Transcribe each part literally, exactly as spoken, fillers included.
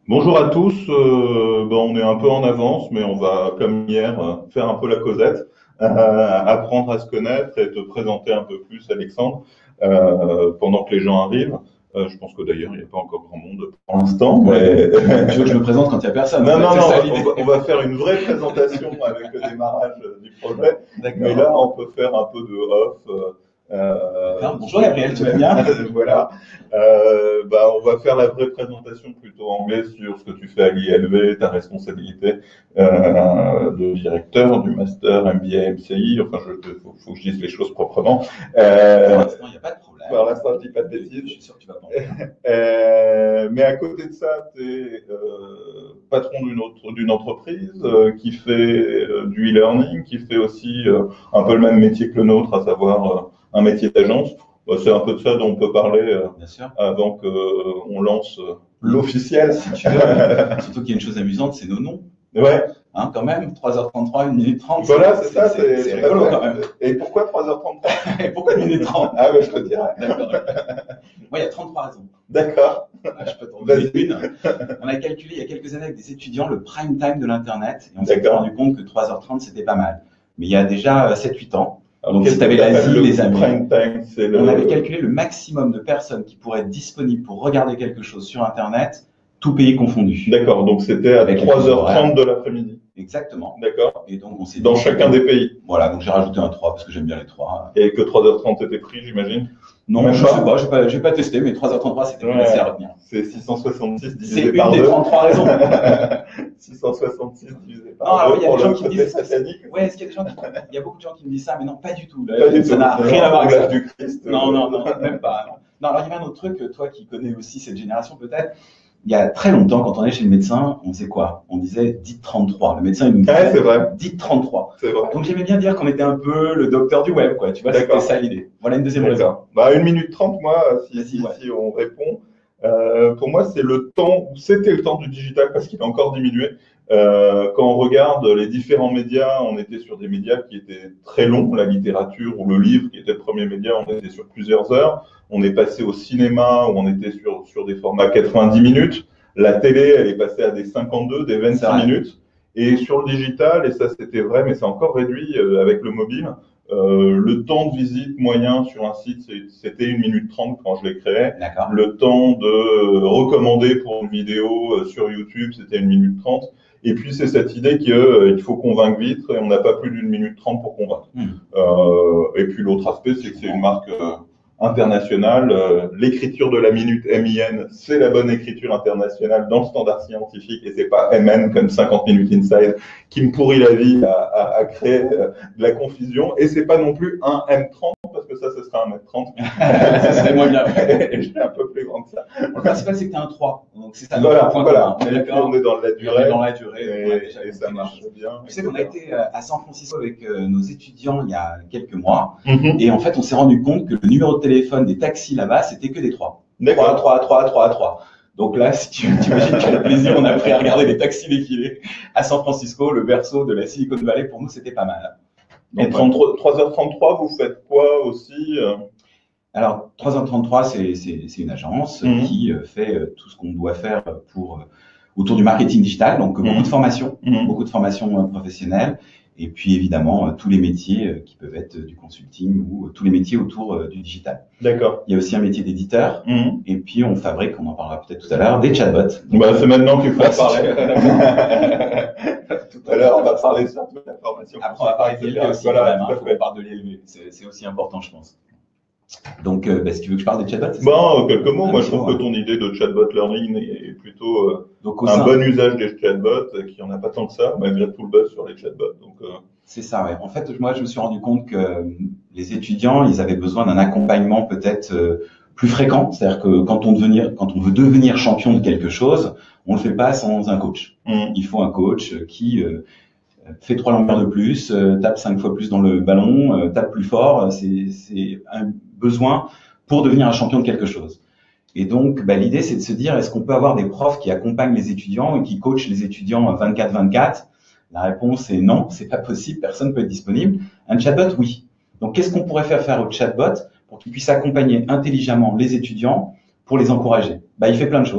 Bonjour à tous. Euh, ben, on est un peu en avance, mais on va, comme hier, euh, faire un peu la causette, euh, apprendre à se connaître et te présenter un peu plus, Alexandre, euh, pendant que les gens arrivent. Euh, je pense que d'ailleurs, il n'y a pas encore grand monde pour l'instant, Ouais. mais Tu veux que je me présente quand il n'y a personne? En non, fait, non, c'est non, ça on l'idée. va, on va faire une vraie présentation avec le démarrage du projet, mais D'accord. là, on peut faire un peu de off. Euh, euh, D'accord. Bonjour Gabriel, tu vas bien? voilà. Euh, bah, on va faire la vraie présentation plutôt anglaise sur ce que tu fais à l'I L V, ta responsabilité euh, de directeur du master M B A M C I. Enfin, il faut, faut que je dise les choses proprement. Pour Euh, l'instant, il n'y a pas de problème. pour l'instant, je dis pas de Je bêtises. suis sûr que tu vas pas en faire. Euh, mais à côté de ça, tu es euh, patron d'une autre, d'une entreprise euh, qui fait euh, du e-learning, qui fait aussi euh, un peu le même métier que le nôtre, à savoir euh, un métier d'agence. Bah, c'est un peu de ça dont on peut parler euh, Bien sûr. avant qu'on lance euh, l'officiel. Si tu veux. Surtout qu'il y a une chose amusante, c'est nos noms. Ouais, Hein, quand même, trois heures trente-trois, une minute trente. voilà, c'est ça, c'est C'est tout à rigolo fait. quand même. Et pourquoi trois heures trente-trois? Et pourquoi une minute trente? Ah ouais, je te dirais. D'accord. Moi, il y a trente-trois raisons. D'accord. Ah, je peux t'en donner Vas-y. une. On a calculé il y a quelques années avec des étudiants le prime time de l'Internet et on s'est D'accord. rendu compte que trois heures trente, c'était pas mal. Mais il y a déjà sept huit ans, Alors, donc qu'est-ce si tu avais que t'appelles l'Asie, le les amis, prime time, c'est le... on avait calculé le maximum de personnes qui pourraient être disponibles pour regarder quelque chose sur Internet, tout pays confondu. D'accord, donc c'était à Avec les trois heures trente horaires. de l'après-midi. Exactement. D'accord. Et donc on s'est Dans dit, chacun des pays. voilà, donc j'ai rajouté un trois parce que j'aime bien les trois. Et que trois heures trente était pris, j'imagine. Non, Même je pas. sais pas, j'ai pas, j'ai pas testé, mais trois heures trente-trois, c'était plus Ouais. facile à retenir. C'est six cent soixante-six C'est divisé une par des deux. trente-trois raisons. six cent soixante-six divisé Non, par alors deux il y a pour des gens le qui me côté disent, satanique. ouais, est-ce qu'il y a des gens qui, il y a beaucoup de gens qui me disent ça, mais non, pas du tout. Là, Pas du ça tout. n'a rien à voir avec L'âge ça. du Christ. Non, non, non, même pas. Non. Non, alors il y avait un autre truc, toi qui connais aussi cette génération peut-être. Il y a très longtemps, quand on est chez le médecin, on faisait quoi? On disait dites trente-trois. Le médecin, il nous Ouais, disait c'est vrai. dites trente-trois. C'est vrai. Donc j'aimais bien dire qu'on était un peu le docteur du web, quoi. Tu vois, c'était D'accord. ça l'idée. Voilà une deuxième raison. D'accord. Bah, une minute trente, moi, si, Vas-y, si, ouais. si on répond. Euh, pour moi, c'est le temps, c'était le temps du digital parce qu'il a encore diminué. Euh, quand on regarde les différents médias, on était sur des médias qui étaient très longs, la littérature ou le livre qui était le premier média, on était sur plusieurs heures. On est passé au cinéma où on était sur, sur des formats quatre-vingt-dix minutes. La télé, elle est passée à des cinquante-deux, des C'est vingt-six vrai. minutes. Et sur le digital, et ça c'était vrai, mais c'est encore réduit euh, avec le mobile, euh, le temps de visite moyen sur un site, c'est- c'était une minute trente quand je l'ai créé. D'accord. Le temps de euh, recommander pour une vidéo euh, sur YouTube, c'était une minute trente. Et puis c'est cette idée qu'il euh, faut convaincre vite et on n'a pas plus d'une minute trente pour convaincre. Hmm. Euh, et puis l'autre aspect, c'est que c'est une marque euh, internationale. Euh, l'écriture de la minute M I N, c'est la bonne écriture internationale dans le standard scientifique et c'est pas M N comme cinquante minutes inside qui me pourrit la vie à, à, à créer euh, de la confusion. Et c'est pas non plus un M trente parce que ça, ce serait un M trente. Ça serait moins bien. Et je suis un peu plus grand que ça. Le principal, c'est que tu as un trois. Donc c'est ça. Voilà, notre point voilà. commun. On est Et puis, d'accord. on est dans la On est durée. dans la durée. Et, on a déjà et ça compris les marche choses. bien. Tu sais qu'on a été euh, à San Francisco avec euh, nos étudiants il y a quelques mois. Mhm. Et en fait, on s'est rendu compte que le numéro de téléphone des taxis là-bas, c'était que des trois. D'accord. trois, trois, trois, trois, trois. Donc là, si tu imagines quel plaisir on a pris à regarder les taxis défiler à San Francisco, le berceau de la Silicon Valley, pour nous, c'était pas mal. Et Donc, ouais. trois heures trente-trois, vous faites quoi aussi euh Alors, trois heures trente-trois, c'est c'est- c'est une agence Mhm. qui euh, fait euh, tout ce qu'on doit faire pour, euh, autour du marketing digital, donc euh, beaucoup Mhm. de formations, Mhm. beaucoup de formations euh, professionnelles, et puis évidemment euh, tous les métiers euh, qui peuvent être euh, du consulting ou euh, tous les métiers autour euh, du digital. D'accord. Il y a aussi un métier d'éditeur, Mhm. et puis on fabrique, on en parlera peut-être tout à l'heure, des chatbots. Bah, c'est maintenant qu'il faut Ouais, en parler. Tout Tout à l'heure, on va parler surtout de la formation. Après, on va parler de l'I L V aussi, Voilà, quand même, tout hein, à faut fait. qu'on parle de l'I L V, c'est c'est aussi important, je pense. Donc, euh, bah, si tu veux que je parle des chatbots, c'est ça? Bon, euh, quelques mots. Un Moi, je petit trouve mot, que ton idée de chatbot learning est plutôt euh, Donc, au un sein, bon usage des chatbots, euh, qui en a pas tant que ça, malgré tout le buzz sur les chatbots. Donc, euh, c'est ça, ouais. En fait, moi, je me suis rendu compte que euh, les étudiants, ils avaient besoin d'un accompagnement peut-être euh, plus fréquent. C'est-à-dire que quand on, devenir, quand on veut devenir champion de quelque chose, on le fait pas sans un coach. mhm. Il faut un coach qui euh, fait trois longueurs de plus, euh, tape cinq fois plus dans le ballon, euh, tape plus fort. C'est c'est un besoin pour devenir un champion de quelque chose. Et donc, bah, l'idée, c'est de se dire, est-ce qu'on peut avoir des profs qui accompagnent les étudiants et qui coachent les étudiants vingt-quatre vingt-quatre? La réponse est non, c'est pas possible, personne ne peut être disponible. Un chatbot, oui. Donc, qu'est-ce qu'on pourrait faire faire au chatbot pour qu'il puisse accompagner intelligemment les étudiants pour les encourager? Bah, il fait plein de choses.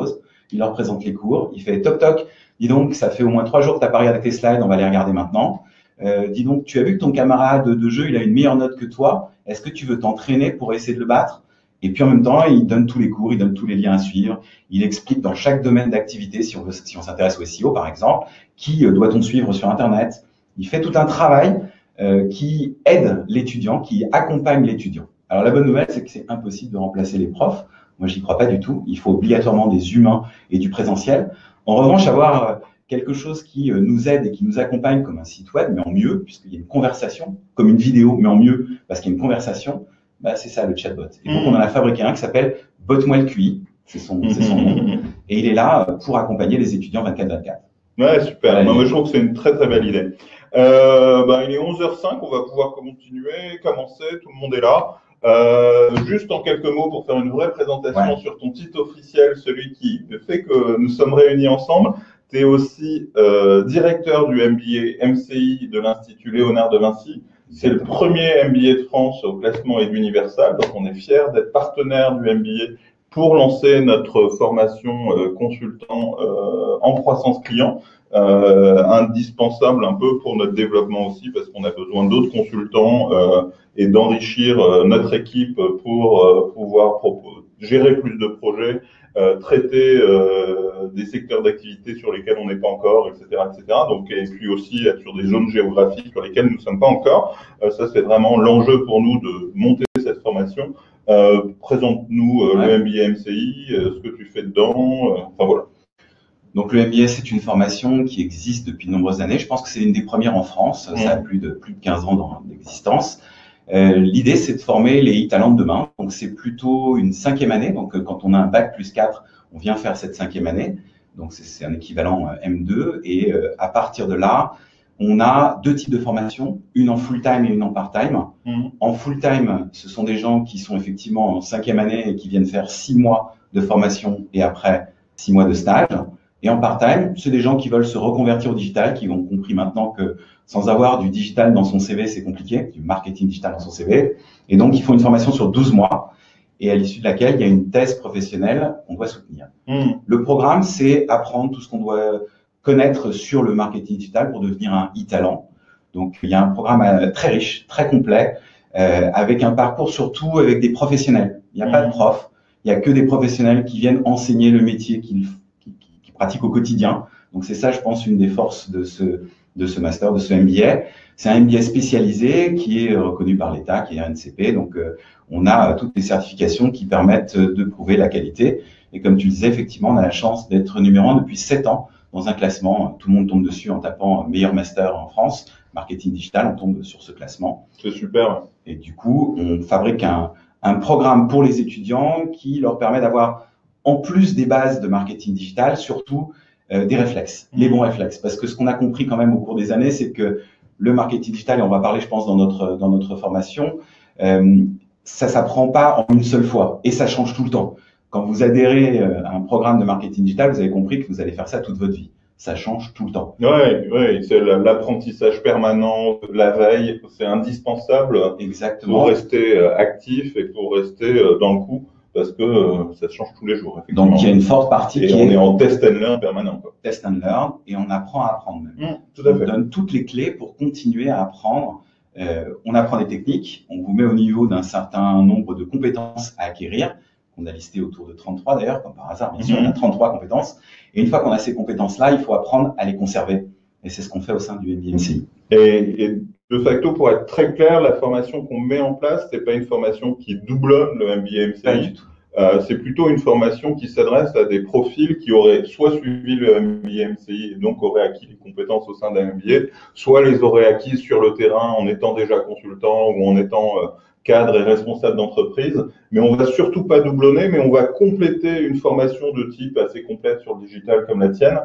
il leur présente les cours, il fait toc toc, dis donc, ça fait au moins trois jours que tu n'as pas regardé tes slides, on va les regarder maintenant. Euh, dis donc, tu as vu que ton camarade de jeu, il a une meilleure note que toi, est-ce que tu veux t'entraîner pour essayer de le battre? Et puis en même temps, il donne tous les cours, il donne tous les liens à suivre, il explique dans chaque domaine d'activité, si on veut, si on s'intéresse au S E O par exemple, qui euh, doit-on suivre sur Internet. Il fait tout un travail euh, qui aide l'étudiant, qui accompagne l'étudiant. Alors la bonne nouvelle, c'est que c'est impossible de remplacer les profs. Moi, j'y crois pas du tout. Il faut obligatoirement des humains et du présentiel. En revanche, avoir quelque chose qui nous aide et qui nous accompagne comme un site web, mais en mieux, puisqu'il y a une conversation, comme une vidéo, mais en mieux, parce qu'il y a une conversation, bah, c'est ça le chatbot. Et donc, on en a fabriqué un qui s'appelle Botwell Q I, c'est son, c'est son nom, et il est là pour accompagner les étudiants vingt-quatre vingt-quatre. Ouais, super. Voilà, moi, je trouve que c'est une très très belle idée. Euh, bah, il est onze heures zéro cinq, on va pouvoir continuer, commencer, tout le monde est là. Euh, juste en quelques mots pour faire une vraie présentation ouais. sur ton titre officiel, celui qui fait que nous sommes réunis ensemble. Tu es aussi euh, directeur du M B A M C I de l'Institut Léonard de Vinci. C'est le premier M B A de France au classement Eduniversal, donc on est fiers d'être partenaire du M B A pour lancer notre formation euh, consultant euh, en croissance client, euh, indispensable un peu pour notre développement aussi, parce qu'on a besoin d'autres consultants euh, et d'enrichir euh, notre équipe pour euh, pouvoir gérer plus de projets, euh, traiter euh, des secteurs d'activité sur lesquels on n'est pas encore, et cetera, et cetera. Donc, et puis aussi être sur des zones géographiques sur lesquelles nous ne sommes pas encore. Euh, ça, c'est vraiment l'enjeu pour nous de monter cette formation. Euh, présente-nous euh, ouais. le M B A M C I, euh, ce que tu fais dedans, euh, enfin voilà. Donc le M B A, c'est une formation qui existe depuis de nombreuses années. Je pense que c'est une des premières en France. Mmh. Ça a plus de plus de quinze ans d'existence. Euh, L'idée, c'est de former les e-talents de demain. Donc c'est plutôt une cinquième année. Donc euh, quand on a un bac plus quatre, on vient faire cette cinquième année. Donc c'est un équivalent euh, M deux. Et euh, à partir de là, on a deux types de formations, une en full-time et une en part-time. Mmh. En full-time, ce sont des gens qui sont effectivement en cinquième année et qui viennent faire six mois de formation et après six mois de stage. Et en part-time, c'est des gens qui veulent se reconvertir au digital, qui ont compris maintenant que sans avoir du digital dans son C V, c'est compliqué, du marketing digital dans son C V. Et donc, ils font une formation sur douze mois et à l'issue de laquelle il y a une thèse professionnelle qu'on doit soutenir. Mmh. Le programme, c'est apprendre tout ce qu'on doit connaître sur le marketing digital pour devenir un e-talent. Donc, il y a un programme très riche, très complet, euh, avec un parcours surtout avec des professionnels. Il n'y a mmh. pas de profs, il n'y a que des professionnels qui viennent enseigner le métier qu'ils pratique au quotidien. Donc c'est ça, je pense, une des forces de ce, de ce master, de ce M B A. C'est un M B A spécialisé qui est reconnu par l'État, qui est un N C P. Donc euh, on a toutes les certifications qui permettent de prouver la qualité. Et comme tu le disais, effectivement, on a la chance d'être numéro un depuis sept ans dans un classement. Tout le monde tombe dessus en tapant meilleur master en France, marketing digital, on tombe sur ce classement. C'est super. Et du coup, on fabrique un, un programme pour les étudiants qui leur permet d'avoir, en plus des bases de marketing digital, surtout euh, des réflexes, les bons réflexes. Parce que ce qu'on a compris quand même au cours des années, c'est que le marketing digital, et on va parler, je pense, dans notre, dans notre formation, euh, ça s'apprend pas en une seule fois et ça change tout le temps. Quand vous adhérez à un programme de marketing digital, vous avez compris que vous allez faire ça toute votre vie. Ça change tout le temps. Oui, ouais, c'est l'apprentissage permanent, la veille, c'est indispensable. Exactement. Pour rester actif et pour rester dans le coup. Parce que euh, ça change tous les jours. Donc, il y a une forte partie et qui on est, est en test and learn permanent. Quoi. Test and learn, et on apprend à apprendre même. Mmh, tout à on fait. donne toutes les clés pour continuer à apprendre. Euh, on apprend des techniques, on vous met au niveau d'un certain nombre de compétences à acquérir, qu'on a listé autour de trente-trois d'ailleurs, comme par hasard, bien sûr, mmh. on a trente-trois compétences. Et une fois qu'on a ces compétences-là, il faut apprendre à les conserver. Et c'est ce qu'on fait au sein du M B A M C I. Et, et de facto, pour être très clair, la formation qu'on met en place, c'est pas une formation qui doublonne le M B A M C I. Pas du tout. Euh, c'est plutôt une formation qui s'adresse à des profils qui auraient soit suivi le M B A M C I et donc auraient acquis les compétences au sein d'un M B A, soit les auraient acquises sur le terrain en étant déjà consultant ou en étant euh, cadre et responsable d'entreprise. Mais on va surtout pas doublonner, mais on va compléter une formation de type assez complète sur le digital comme la tienne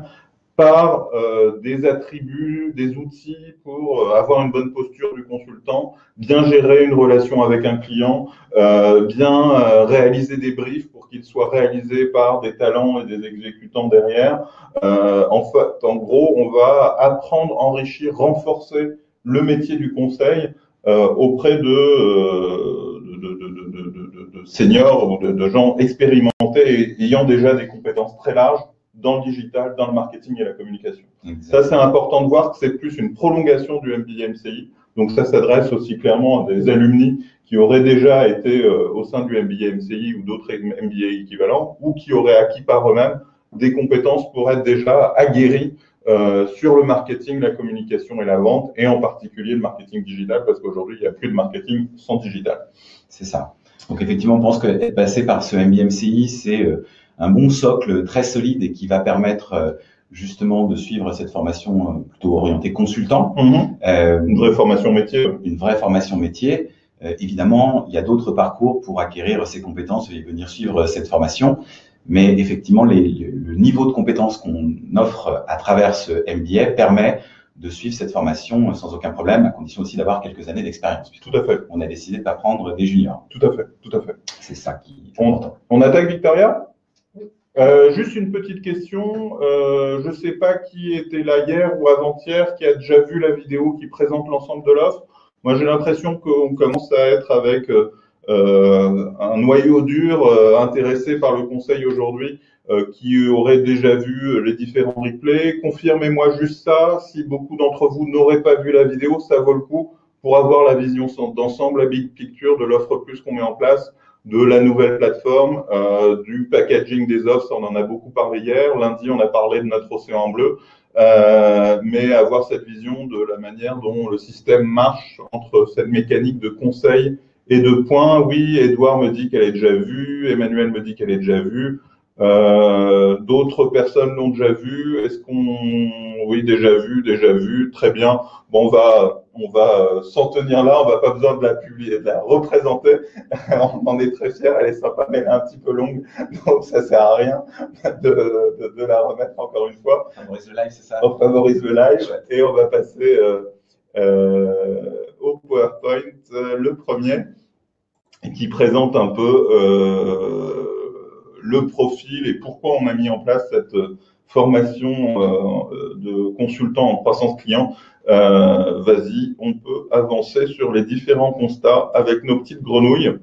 par euh, des attributs, des outils pour euh, avoir une bonne posture du consultant, bien gérer une relation avec un client, euh, bien euh, réaliser des briefs pour qu'ils soient réalisés par des talents et des exécutants derrière. Euh, en fait, en gros, on va apprendre, enrichir, renforcer le métier du conseil euh, auprès de, euh, de, de, de, de, de, de seniors ou de, de gens expérimentés et ayant déjà des compétences très larges dans le digital, dans le marketing et la communication. Exactement. Ça, c'est important de voir que c'est plus une prolongation du M B A M C I. Donc ça s'adresse aussi clairement à des alumni qui auraient déjà été euh, au sein du M B A M C I ou d'autres M B A équivalents, ou qui auraient acquis par eux-mêmes des compétences pour être déjà aguerris euh, sur le marketing, la communication et la vente, et en particulier le marketing digital, parce qu'aujourd'hui, il n'y a plus de marketing sans digital. C'est ça. Donc effectivement, on pense que passer par ce M B A M C I, c'est euh, un bon socle très solide et qui va permettre euh, justement de suivre cette formation euh, plutôt orientée consultant. Mmh. Euh, une vraie formation métier. Une vraie formation métier. Euh, évidemment, il y a d'autres parcours pour acquérir ces compétences et venir suivre cette formation. Mais effectivement, les, le niveau de compétences qu'on offre à travers ce M B A permet de suivre cette formation sans aucun problème, à condition aussi d'avoir quelques années d'expérience. Tout à fait. On a décidé de pas prendre des juniors. Tout à fait, tout à fait. C'est ça qui est on, important. On attaque Victoria ? Euh, juste une petite question. Euh, je ne sais pas qui était là hier ou avant-hier, qui a déjà vu la vidéo qui présente l'ensemble de l'offre. Moi, j'ai l'impression qu'on commence à être avec euh, un noyau dur euh, intéressé par le conseil aujourd'hui, euh, qui aurait déjà vu les différents replays. Confirmez-moi juste ça. Si beaucoup d'entre vous n'auraient pas vu la vidéo, ça vaut le coup pour avoir la vision d'ensemble, la big picture de l'offre plus qu'on met en place, de la nouvelle plateforme, euh, du packaging des offres, ça on en a beaucoup parlé hier. Lundi, on a parlé de notre océan bleu, euh, mais avoir cette vision de la manière dont le système marche entre cette mécanique de conseil et de points. Oui, Edouard me dit qu'elle est déjà vue, Emmanuel me dit qu'elle est déjà vue, euh, d'autres personnes l'ont déjà vue. Est-ce qu'on... Oui, déjà vu, déjà vu, très bien. Bon, on va, on va s'en tenir là, on va pas besoin de la publier, de la représenter. On en est très fiers, elle est sympa, mais elle est un petit peu longue, donc ça sert à rien de, de, de la remettre encore une fois. On favorise le live, c'est ça? On favorise le live et on va passer euh, euh, au PowerPoint, euh, le premier, qui présente un peu euh, le profil et pourquoi on a mis en place cette formation euh, de consultant en croissance client. Euh, vas-y, on peut avancer sur les différents constats avec nos petites grenouilles.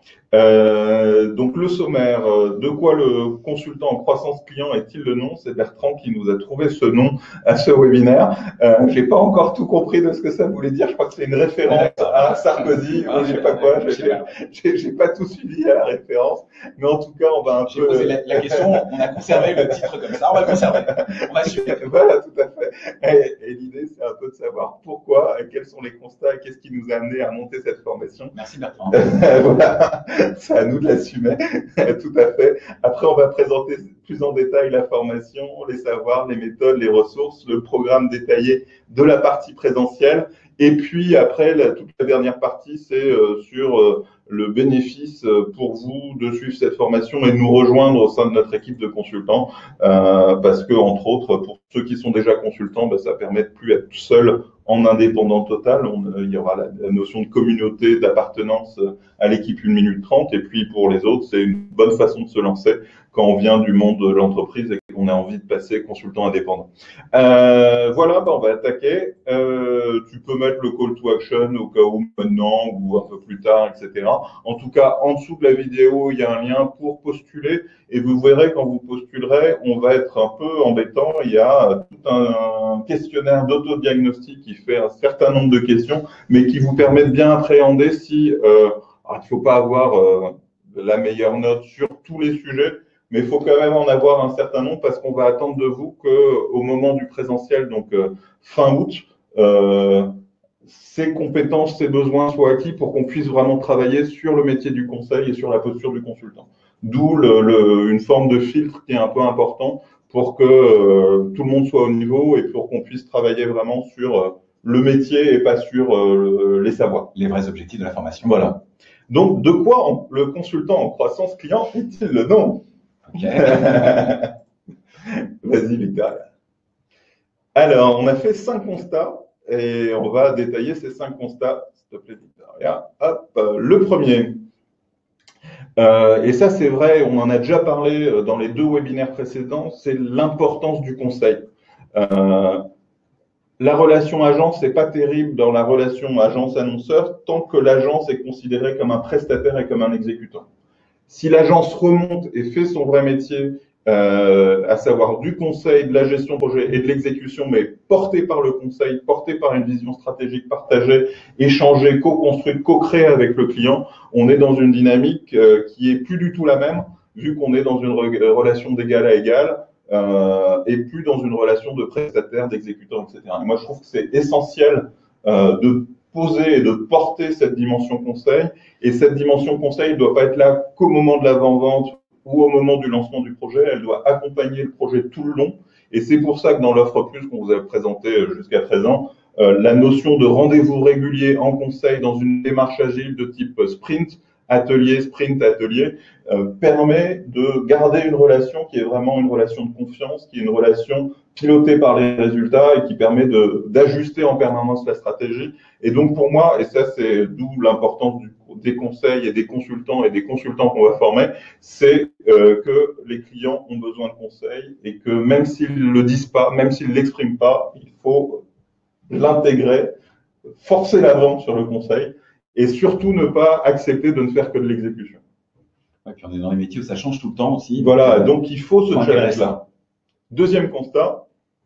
Euh, donc le sommaire, de quoi le consultant en croissance client est-il le nom? C'est Bertrand qui nous a trouvé ce nom à ce webinaire. Euh, j'ai pas encore tout compris de ce que ça voulait dire. Je crois que c'est une référence à Sarkozy ou je sais pas quoi. J'ai, j'ai pas tout suivi à la référence, mais en tout cas on va un j'ai peu. Posé la, la question, on a conservé le titre comme ça, on va le conserver. On va suivre. Voilà, tout à fait. Et, et l'idée c'est un peu de savoir pourquoi, quels sont les constats, qu'est-ce qui nous a amené à monter cette formation. Merci Bertrand. Voilà. C'est à nous de l'assumer, tout à fait. Après, on va présenter plus en détail la formation, les savoirs, les méthodes, les ressources, le programme détaillé de la partie présentielle. Et puis après, la, toute la dernière partie, c'est euh, sur euh, le bénéfice pour vous de suivre cette formation et de nous rejoindre au sein de notre équipe de consultants. Euh, parce que, entre autres, pour ceux qui sont déjà consultants, ben, ça permet de plus être seul en indépendant total. On, il y aura la, la notion de communauté, d'appartenance à l'équipe une minute trente. Et puis, pour les autres, c'est une bonne façon de se lancer quand on vient du monde de l'entreprise et qu'on a envie de passer consultant indépendant. Euh, voilà, ben on va attaquer. Euh, tu peux mettre le call to action au cas où maintenant ou un peu plus tard, et cetera. En tout cas, en dessous de la vidéo, il y a un lien pour postuler et vous verrez quand vous postulerez, on va être un peu embêtant. Il y a tout un questionnaire d'autodiagnostic qui fait un certain nombre de questions, mais qui vous permet de bien appréhender si euh, alors, il ne faut pas avoir euh, la meilleure note sur tous les sujets, mais il faut quand même en avoir un certain nombre parce qu'on va attendre de vous qu'au moment du présentiel, donc euh, fin août, euh, ces compétences, ces besoins soient acquis pour qu'on puisse vraiment travailler sur le métier du conseil et sur la posture du consultant. D'où le, le, une forme de filtre qui est un peu important pour que euh, tout le monde soit au niveau et pour qu'on puisse travailler vraiment sur euh, le métier et pas sur euh, les savoirs. Les vrais objectifs de la formation. Voilà. Donc, de quoi en, le consultant en croissance client est-il le nom? Okay. Vas-y, Victoria. Alors, on a fait cinq constats et on va détailler ces cinq constats. S'il te plaît, Victoria. Hop, le premier. Euh, et ça, c'est vrai, on en a déjà parlé dans les deux webinaires précédents, c'est l'importance du conseil. Euh, La relation agence, c'est pas terrible dans la relation agence-annonceur tant que l'agence est considérée comme un prestataire et comme un exécutant. Si l'agence remonte et fait son vrai métier euh, à savoir du conseil, de la gestion de projet et de l'exécution, mais porté par le conseil, porté par une vision stratégique partagée, échangée, co-construite, co-créée avec le client. On est dans une dynamique euh, qui est plus du tout la même, vu qu'on est dans une re relation d'égal à égal, euh, et plus dans une relation de prestataire, d'exécutant, et cetera. Et moi, je trouve que c'est essentiel euh, de poser et de porter cette dimension conseil. Et cette dimension conseil ne doit pas être là qu'au moment de l'avant-vente ou au moment du lancement du projet, elle doit accompagner le projet tout le long. Et c'est pour ça que dans l'offre plus qu'on vous a présenté jusqu'à présent, euh, la notion de rendez-vous régulier en conseil dans une démarche agile de type sprint, atelier, sprint, atelier, euh, permet de garder une relation qui est vraiment une relation de confiance, qui est une relation pilotée par les résultats et qui permet d'ajuster en permanence la stratégie. Et donc pour moi, et ça c'est d'où l'importance du, des conseils et des consultants et des consultants qu'on va former, c'est euh, que les clients ont besoin de conseils et que même s'ils ne le disent pas, même s'ils ne l'expriment pas, il faut l'intégrer, forcer la vente sur le conseil et surtout ne pas accepter de ne faire que de l'exécution. Ouais, puis on est dans les métiers où ça change tout le temps aussi. Voilà, donc, euh, donc il faut ce challenge-là. Deuxième constat,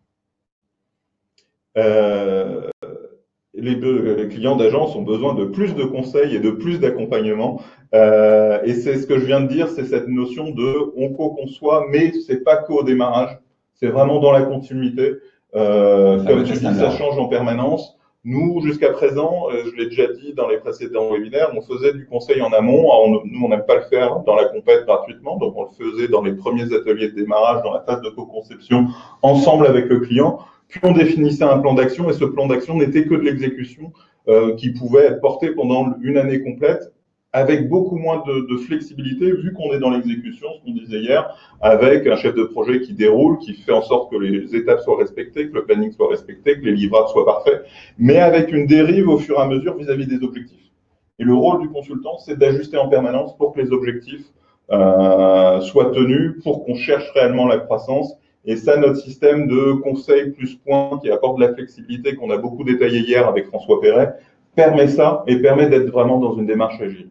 euh, les, deux, les clients d'agence ont besoin de plus de conseils et de plus d'accompagnement. Euh, et c'est ce que je viens de dire, c'est cette notion de on co-conçoit, mais c'est pas qu'au démarrage, c'est vraiment dans la continuité. Euh, comme tu dis, ça change en permanence. Nous, jusqu'à présent, je l'ai déjà dit dans les précédents webinaires, on faisait du conseil en amont. Alors, nous, on n'aime pas le faire dans la compète gratuitement, donc on le faisait dans les premiers ateliers de démarrage, dans la phase de co-conception, ensemble avec le client. Puis on définissait un plan d'action et ce plan d'action n'était que de l'exécution euh, qui pouvait être porté pendant une année complète avec beaucoup moins de, de flexibilité vu qu'on est dans l'exécution, ce qu'on disait hier, avec un chef de projet qui déroule, qui fait en sorte que les étapes soient respectées, que le planning soit respecté, que les livrables soient parfaits, mais avec une dérive au fur et à mesure vis-à-vis des objectifs. Et le rôle du consultant, c'est d'ajuster en permanence pour que les objectifs euh, soient tenus, pour qu'on cherche réellement la croissance. Et ça, notre système de conseil plus points qui apporte de la flexibilité, qu'on a beaucoup détaillé hier avec François Perret, permet ça et permet d'être vraiment dans une démarche agile.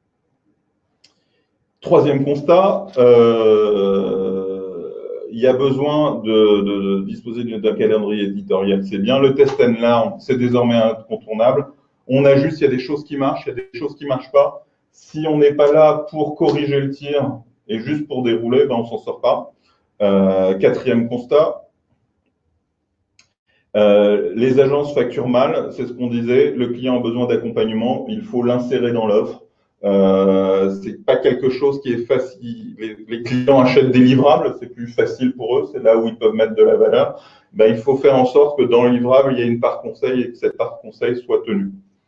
Troisième constat, euh, il y a besoin de, de, de disposer d'un calendrier éditorial. C'est bien, le test and learn, c'est désormais incontournable. On ajuste, il y a des choses qui marchent, il y a des choses qui ne marchent pas. Si on n'est pas là pour corriger le tir et juste pour dérouler, ben on ne s'en sort pas. Euh, quatrième constat, euh, les agences facturent mal, c'est ce qu'on disait, le client a besoin d'accompagnement, il faut l'insérer dans l'offre. Euh, c'est pas quelque chose qui est facile. Les, les clients achètent des livrables, c'est plus facile pour eux, c'est là où ils peuvent mettre de la valeur. Ben, il faut faire en sorte que dans le livrable, il y ait une part conseil et que cette part conseil soit tenue.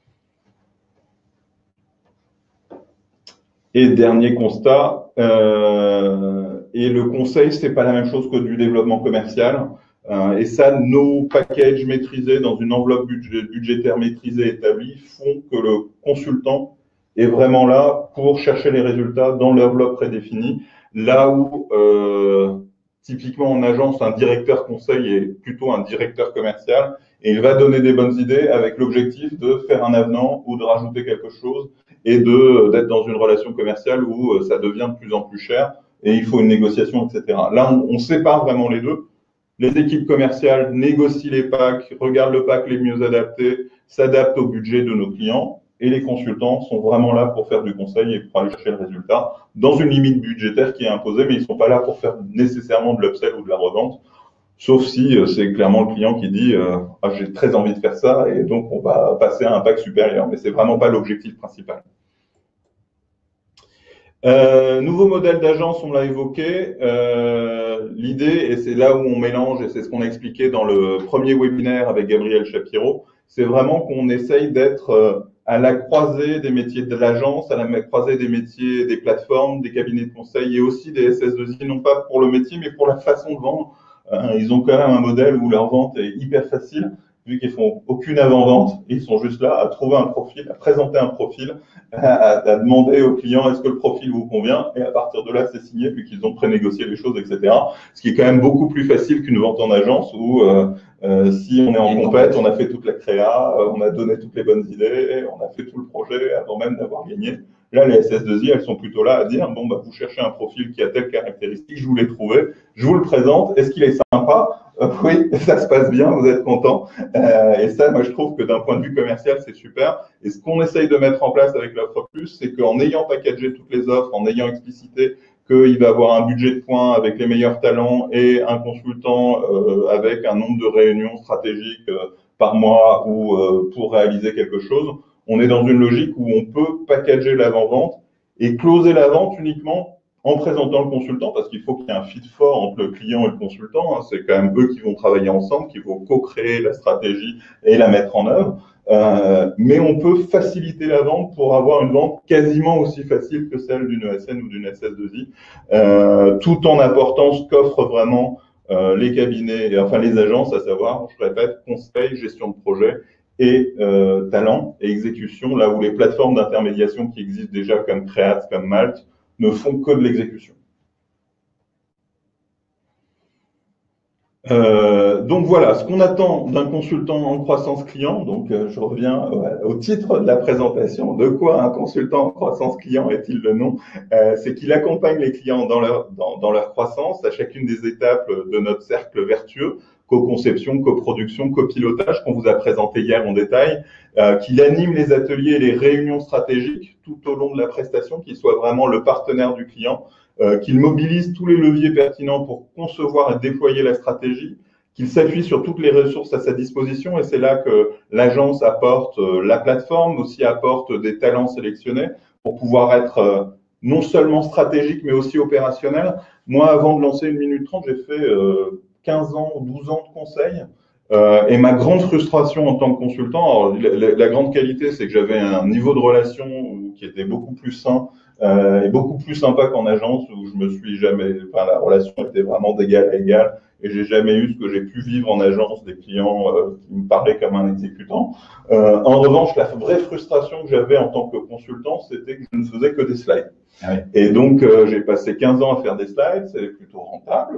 Et dernier constat, euh, et le conseil, c'est pas la même chose que du développement commercial. Euh, et ça, nos packages maîtrisés dans une enveloppe budgé, budgétaire maîtrisée établie font que le consultant est vraiment là pour chercher les résultats dans l'enveloppe prédéfinie. Là où, euh, typiquement en agence, un directeur conseil est plutôt un directeur commercial et il va donner des bonnes idées avec l'objectif de faire un avenant ou de rajouter quelque chose et de d'être dans une relation commerciale où ça devient de plus en plus cher et il faut une négociation, et cetera. Là, on, on sépare vraiment les deux. Les équipes commerciales négocient les packs, regardent le pack les mieux adaptés, s'adaptent au budget de nos clients et les consultants sont vraiment là pour faire du conseil et pour aller chercher le résultat dans une limite budgétaire qui est imposée, mais ils ne sont pas là pour faire nécessairement de l'upsell ou de la revente, sauf si euh, c'est clairement le client qui dit euh, ah, j'ai très envie de faire ça et donc on va passer à un pack supérieur, mais c'est vraiment pas l'objectif principal. Euh, nouveau modèle d'agence, on l'a évoqué. Euh, L'idée, et c'est là où on mélange, et c'est ce qu'on a expliqué dans le premier webinaire avec Gabriel Shapiro, c'est vraiment qu'on essaye d'être euh, à la croisée des métiers de l'agence, à la croisée des métiers des plateformes, des cabinets de conseil et aussi des S S deux I, non pas pour le métier, mais pour la façon de vendre. Euh, ils ont quand même un modèle où leur vente est hyper facile vu qu'ils font aucune avant-vente, ils sont juste là à trouver un profil, à présenter un profil, à, à demander au client est-ce que le profil vous convient, et à partir de là, c'est signé, puis qu'ils ont prénégocié les choses, et cetera. Ce qui est quand même beaucoup plus facile qu'une vente en agence où euh, euh, si on est en compète, on a fait toute la créa, euh, on a donné toutes les bonnes idées, on a fait tout le projet avant même d'avoir gagné. Là, les S S deux I, elles sont plutôt là à dire, bon, bah, vous cherchez un profil qui a telle caractéristique, je vous l'ai trouvé, je vous le présente, est-ce qu'il est sympa? Euh, oui, ça se passe bien, vous êtes content. Euh, et ça, moi, je trouve que d'un point de vue commercial, c'est super. Et ce qu'on essaye de mettre en place avec l'offre plus, c'est qu'en ayant packagé toutes les offres, en ayant explicité qu'il va avoir un budget de points avec les meilleurs talents et un consultant euh, avec un nombre de réunions stratégiques euh, par mois ou euh, pour réaliser quelque chose, on est dans une logique où on peut packager l'avant-vente et closer la vente uniquement en présentant le consultant, parce qu'il faut qu'il y ait un fit fort entre le client et le consultant. Hein. C'est quand même eux qui vont travailler ensemble, qui vont co-créer la stratégie et la mettre en œuvre. Euh, mais on peut faciliter la vente pour avoir une vente quasiment aussi facile que celle d'une E S N ou d'une S S deux I, euh, tout en apportant ce qu'offrent vraiment euh, les cabinets, enfin les agences, à savoir, je répète, conseil, gestion de projet et euh, talent et exécution, là où les plateformes d'intermédiation qui existent déjà comme Create, comme Malte, ne font que de l'exécution. Euh, donc voilà, ce qu'on attend d'un consultant en croissance client, donc euh, je reviens euh, au titre de la présentation, de quoi un consultant en croissance client est-il le nom, euh, c'est qu'il accompagne les clients dans leur, dans, dans leur croissance à chacune des étapes de notre cercle vertueux, co-conception, coproduction, copilotage qu'on vous a présenté hier en détail, euh, qu'il anime les ateliers et les réunions stratégiques tout au long de la prestation, qu'il soit vraiment le partenaire du client, euh, qu'il mobilise tous les leviers pertinents pour concevoir et déployer la stratégie, qu'il s'appuie sur toutes les ressources à sa disposition, et c'est là que l'agence apporte euh, la plateforme, aussi apporte des talents sélectionnés pour pouvoir être euh, non seulement stratégique, mais aussi opérationnel. Moi, avant de lancer une minute trente, j'ai fait euh, quinze ans ou douze ans de conseil. Euh, et ma grande frustration en tant que consultant, alors, la, la grande qualité, c'est que j'avais un niveau de relation qui était beaucoup plus sain euh, et beaucoup plus sympa qu'en agence où je me suis jamais, enfin la relation était vraiment d'égal à égal et j'ai jamais eu ce que j'ai pu vivre en agence, des clients euh, qui me parlaient comme un exécutant. Euh, en revanche, la vraie frustration que j'avais en tant que consultant, c'était que je ne faisais que des slides. Ah oui. Et donc, euh, j'ai passé quinze ans à faire des slides, c'est plutôt rentable.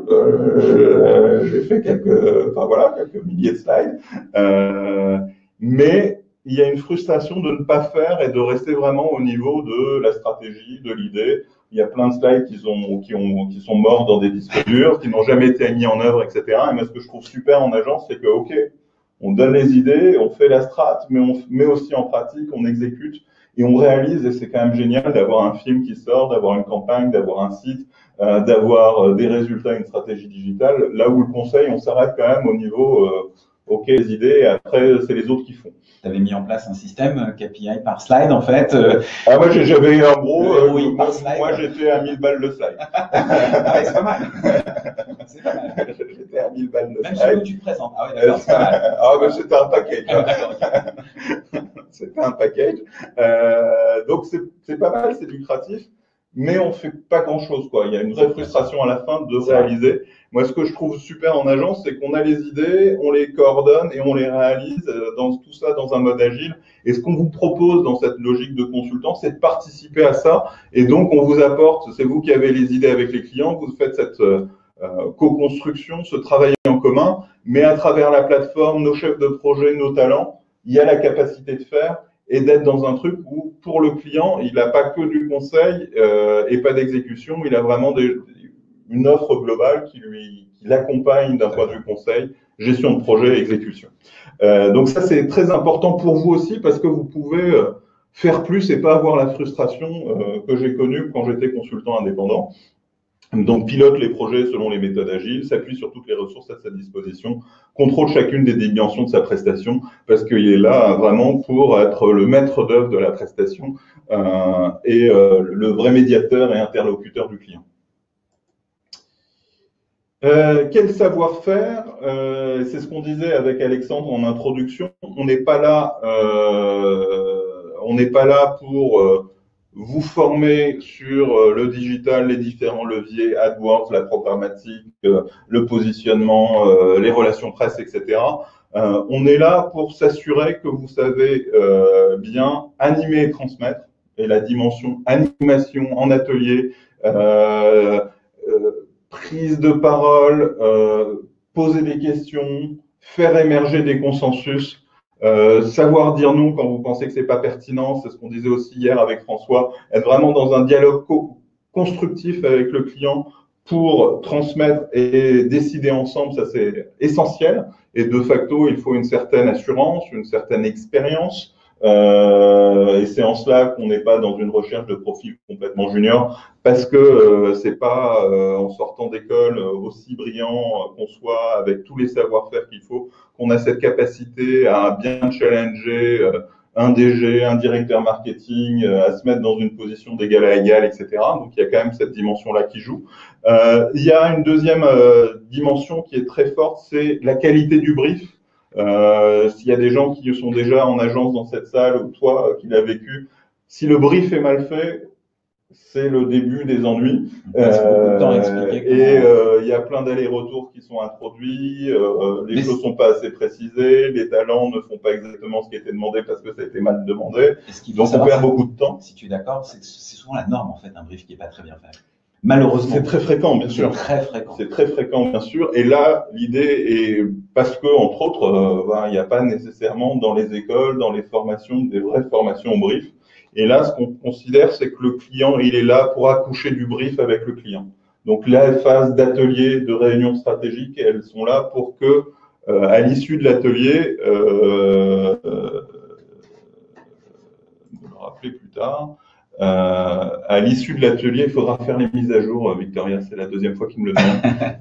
Euh, j'ai fait quelques, enfin voilà, quelques milliers de slides. Euh, mais il y a une frustration de ne pas faire et de rester vraiment au niveau de la stratégie, de l'idée. Il y a plein de slides qui, ont, qui, ont, qui sont morts dans des disques durs, qui n'ont jamais été mis en œuvre, et cetera. Et moi, ce que je trouve super en agence, c'est que, OK, on donne les idées, on fait la strat, mais on met aussi en pratique, on exécute. Et on réalise, et c'est quand même génial d'avoir un film qui sort, d'avoir une campagne, d'avoir un site, euh, d'avoir euh, des résultats, une stratégie digitale. Là où le conseil, on s'arrête quand même au niveau, euh, OK, les idées, et après, c'est les autres qui font. Tu avais mis en place un système K P I par slide, en fait. Ah, moi, j'avais un gros, euh, oui, moi, moi j'étais à mille balles le slide. Ah ouais, c'est pas mal. C'est pas mal. J'étais à mille balles le slide. slide. Même si tu te présentes. Ah ouais, d'accord, c'est pas mal. Ah, mais c'était un package. C'était un package. Euh, donc, c'est pas mal, c'est lucratif, mais on fait pas grand-chose, quoi. Il y a une vraie frustration à la fin de réaliser. Moi, ce que je trouve super en agence, c'est qu'on a les idées, on les coordonne et on les réalise dans tout ça dans un mode agile. Et ce qu'on vous propose dans cette logique de consultant, c'est de participer à ça. Et donc, on vous apporte, c'est vous qui avez les idées avec les clients, vous faites cette euh, co-construction, ce travail en commun, mais à travers la plateforme, nos chefs de projet, nos talents, il y a la capacité de faire et d'être dans un truc où, pour le client, il n'a pas que du conseil euh, et pas d'exécution, il a vraiment des, une offre globale qui lui qui l'accompagne d'un point de vue conseil, gestion de projet et exécution. Euh, donc ça, c'est très important pour vous aussi parce que vous pouvez euh, faire plus et pas avoir la frustration euh, que j'ai connue quand j'étais consultant indépendant. Donc, pilote les projets selon les méthodes agiles, s'appuie sur toutes les ressources à sa disposition, contrôle chacune des dimensions de sa prestation, parce qu'il est là vraiment pour être le maître d'œuvre de la prestation euh, et euh, le vrai médiateur et interlocuteur du client. Euh, quel savoir-faire euh, c'est ce qu'on disait avec Alexandre en introduction. On n'est pas là, euh, on n'est pas là pour euh, vous former sur le digital, les différents leviers, AdWords, la programmatique, le positionnement, les relations presse, et cetera. Euh, on est là pour s'assurer que vous savez euh, bien animer et transmettre, et la dimension animation en atelier, euh, euh, prise de parole, euh, poser des questions, faire émerger des consensus, euh, savoir dire non quand vous pensez que c'est pas pertinent, c'est ce qu'on disait aussi hier avec François, être vraiment dans un dialogue co constructif avec le client pour transmettre et décider ensemble, ça c'est essentiel. Et de facto, il faut une certaine assurance, une certaine expérience. Euh, et c'est en cela qu'on n'est pas dans une recherche de profil complètement junior, parce que euh, c'est pas euh, en sortant d'école euh, aussi brillant euh, qu'on soit avec tous les savoir-faire qu'il faut, qu'on a cette capacité à bien challenger euh, un D G, un directeur marketing, euh, à se mettre dans une position d'égal à égal, et cetera. Donc il y a quand même cette dimension-là qui joue. Euh, il y a une deuxième euh, dimension qui est très forte, c'est la qualité du brief. Euh, s'il y a des gens qui sont déjà en agence dans cette salle, ou toi qui l'as vécu, si le brief est mal fait, c'est le début des ennuis. On passe beaucoup de temps à expliquer comment... Et euh, il y a plein d'allers-retours qui sont introduits, euh, les Mais choses sont pas assez précisées, les talents ne font pas exactement ce qui était demandé parce que ça a été mal demandé. Donc on perd beaucoup de temps. Si tu es d'accord, c'est souvent la norme en fait, un brief qui est pas très bien fait. Malheureusement. C'est très fréquent, bien sûr. C'est très fréquent. C'est très fréquent, bien sûr. Et là, l'idée est, parce que, entre autres, euh, ben, il n'y a pas nécessairement dans les écoles, dans les formations, des vraies formations au brief. Et là, ce qu'on considère, c'est que le client, il est là pour accoucher du brief avec le client. Donc, la phase d'atelier, de réunion stratégique, elles sont là pour que, euh, à l'issue de l'atelier, euh, euh, me le rappeler plus tard, Euh, à l'issue de l'atelier, il faudra faire les mises à jour. Victoria, c'est la deuxième fois qu'il me le demande.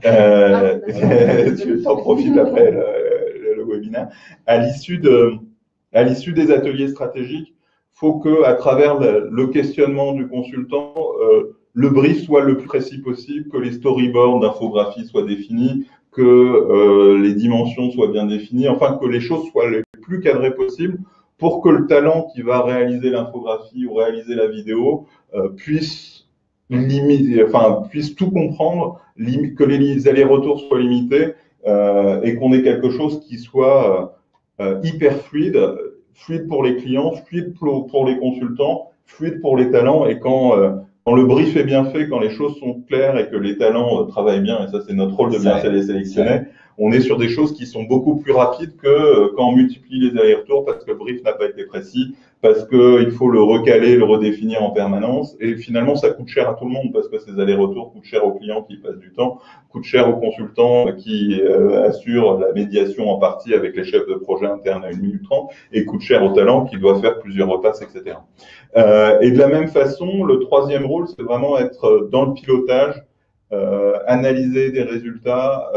Euh, tu t'en profites après le, le, le webinaire. À l'issue de, à l'issue des ateliers stratégiques, faut que, à travers le, le questionnement du consultant, euh, le brief soit le plus précis possible, que les storyboards d'infographie soient définis, que euh, les dimensions soient bien définies, enfin que les choses soient les plus cadrées possibles, pour que le talent qui va réaliser l'infographie ou réaliser la vidéo euh, puisse limiter, enfin puisse tout comprendre, que les allers-retours soient limités euh, et qu'on ait quelque chose qui soit euh, hyper fluide, fluide pour les clients, fluide pour, pour les consultants, fluide pour les talents. Et quand euh, quand le brief est bien fait, quand les choses sont claires et que les talents euh, travaillent bien, et ça c'est notre rôle de bien les sélectionner, on est sur des choses qui sont beaucoup plus rapides que euh, quand on multiplie les allers-retours parce que le brief n'a pas été précis, parce qu'il faut le recaler, le redéfinir en permanence. Et finalement, ça coûte cher à tout le monde parce que ces allers-retours coûtent cher aux clients qui passent du temps, coûtent cher aux consultants qui euh, assurent la médiation en partie avec les chefs de projet internes à une minute trente, et coûtent cher aux talents qui doivent faire plusieurs repasses, et cetera. Euh, et de la même façon, le troisième rôle, c'est vraiment être dans le pilotage, euh, analyser des résultats,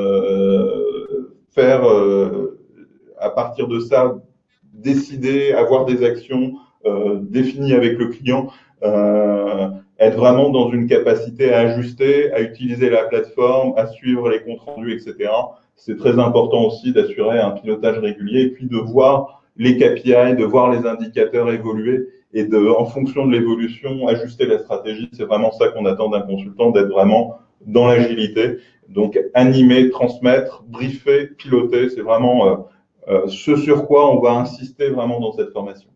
euh, faire euh, à partir de ça, décider, avoir des actions euh, définies avec le client, euh, être vraiment dans une capacité à ajuster, à utiliser la plateforme, à suivre les comptes rendus, et cetera. C'est très important aussi d'assurer un pilotage régulier et puis de voir les K P I, de voir les indicateurs évoluer et de, en fonction de l'évolution, ajuster la stratégie. C'est vraiment ça qu'on attend d'un consultant, d'être vraiment dans l'agilité. Donc, animer, transmettre, briefer, piloter, c'est vraiment euh, euh, ce sur quoi on va insister vraiment dans cette formation.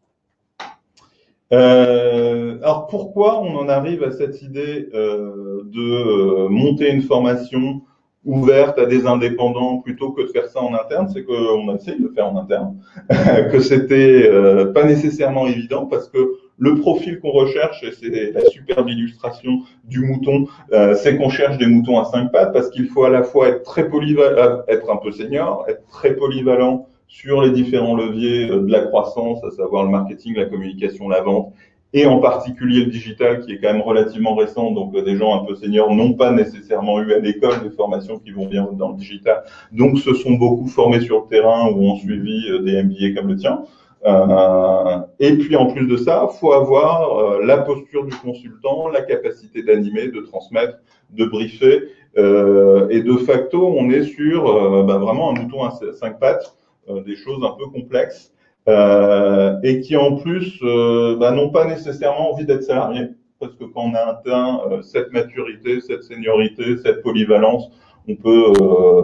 Euh, alors, pourquoi on en arrive à cette idée euh, de euh, monter une formation ouverte à des indépendants plutôt que de faire ça en interne? C'est qu'on a essayé de le faire en interne, que c'était euh, pas nécessairement évident parce que le profil qu'on recherche, et c'est la superbe illustration du mouton, euh, c'est qu'on cherche des moutons à cinq pattes parce qu'il faut à la fois être très polyvalent, être un peu senior, être très polyvalent sur les différents leviers de la croissance, à savoir le marketing, la communication, la vente, et en particulier le digital qui est quand même relativement récent, donc des gens un peu seniors n'ont pas nécessairement eu à l'école des formations qui vont bien dans le digital, donc se sont beaucoup formés sur le terrain ou ont suivi des M B A comme le tien. Euh, et puis en plus de ça, il faut avoir euh, la posture du consultant, la capacité d'animer, de transmettre, de briefer, euh, et de facto on est sur euh, bah, vraiment un mouton à cinq pattes, euh, des choses un peu complexes. Euh, et qui en plus euh, bah, n'ont pas nécessairement envie d'être salariés, parce que quand on a atteint euh, cette maturité, cette seniorité, cette polyvalence, on peut euh,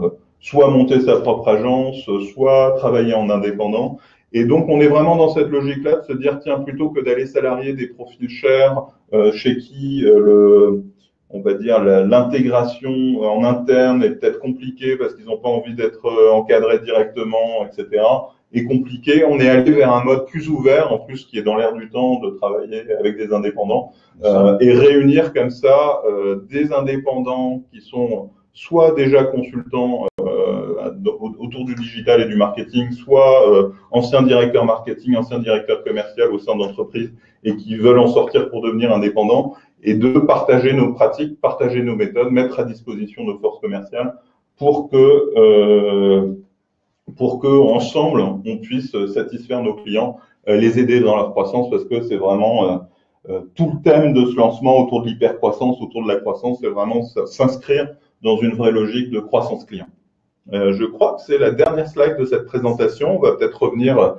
soit monter sa propre agence, soit travailler en indépendant. Et donc, on est vraiment dans cette logique-là de se dire, tiens, plutôt que d'aller salarier des profils chers, euh, chez qui euh, le, on va dire l'intégration en interne est peut-être compliquée parce qu'ils n'ont pas envie d'être encadrés directement, et cetera, est compliqué. On est allé vers un mode plus ouvert, en plus qui est dans l'air du temps de travailler avec des indépendants euh, et réunir comme ça euh, des indépendants qui sont soit déjà consultants euh, autour du digital et du marketing, soit euh, anciens directeurs marketing, anciens directeurs commerciaux au sein d'entreprises et qui veulent en sortir pour devenir indépendants, et de partager nos pratiques, partager nos méthodes, mettre à disposition nos forces commerciales pour que euh, pour que ensemble on puisse satisfaire nos clients, euh, les aider dans leur croissance, parce que c'est vraiment euh, euh, tout le thème de ce lancement autour de l'hypercroissance, autour de la croissance, c'est vraiment s'inscrire dans une vraie logique de croissance client. Euh, je crois que c'est la dernière slide de cette présentation. On va peut-être revenir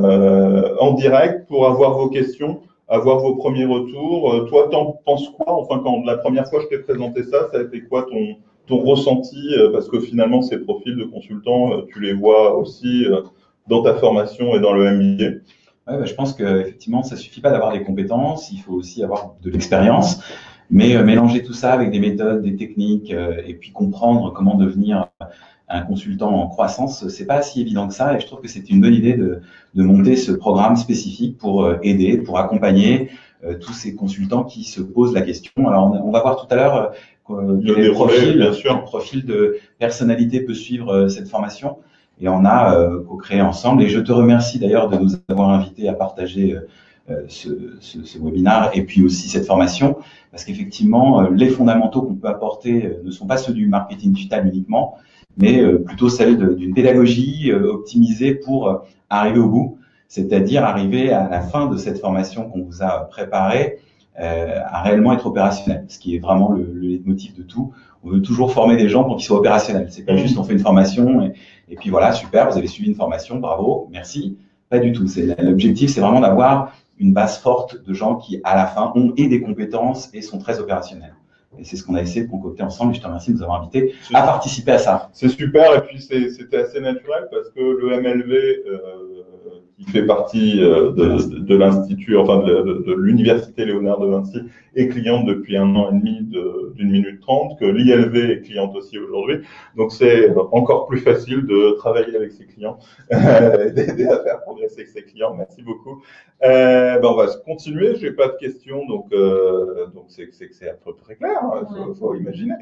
euh, en direct pour avoir vos questions, avoir vos premiers retours. Euh, toi, t'en penses quoi? Enfin, quand la première fois je t'ai présenté ça, ça a été quoi ton ton ressenti, parce que finalement, ces profils de consultants, tu les vois aussi dans ta formation et dans le M B A. Ouais, bah, je pense qu'effectivement, ça suffit pas d'avoir des compétences, il faut aussi avoir de l'expérience, mais euh, mélanger tout ça avec des méthodes, des techniques, euh, et puis comprendre comment devenir un consultant en croissance, c'est pas si évident que ça, et je trouve que c'est une bonne idée de, de monter ce programme spécifique pour euh, aider, pour accompagner euh, tous ces consultants qui se posent la question. Alors, on, on va voir tout à l'heure euh, quel profil, bien sûr. Quel profil de personnalité peut suivre euh, cette formation. Et on a euh, co-créé ensemble. Et je te remercie d'ailleurs de nous avoir invités à partager euh, ce, ce, ce webinaire et puis aussi cette formation, parce qu'effectivement, euh, les fondamentaux qu'on peut apporter euh, ne sont pas ceux du marketing digital uniquement, mais euh, plutôt celles d'une pédagogie euh, optimisée pour euh, arriver au bout, c'est-à-dire arriver à la fin de cette formation qu'on vous a préparée euh, à réellement être opérationnel, ce qui est vraiment le, le leitmotiv de tout. On veut toujours former des gens pour qu'ils soient opérationnels. C'est pas juste on fait une formation et, et puis voilà, super, vous avez suivi une formation, bravo, merci. Pas du tout. L'objectif, c'est vraiment d'avoir une base forte de gens qui, à la fin, ont et des compétences et sont très opérationnels. Et c'est ce qu'on a essayé de concocter ensemble, et je te remercie de nous avoir invités à participer à ça. C'est super, et puis c'était assez naturel parce que le M L V, euh, qui fait partie euh, de, de, de l'Institut, enfin de, de, de l'Université Léonard de Vinci, est cliente depuis un an et demi d'une minute trente, que l'I L V est cliente aussi aujourd'hui. Donc c'est encore plus facile de travailler avec ses clients, d'aider à faire progresser ses clients. Merci beaucoup. Euh, ben on va continuer. J'ai pas de questions, donc euh, donc c'est que c'est à peu près clair. Hein, faut, faut imaginer.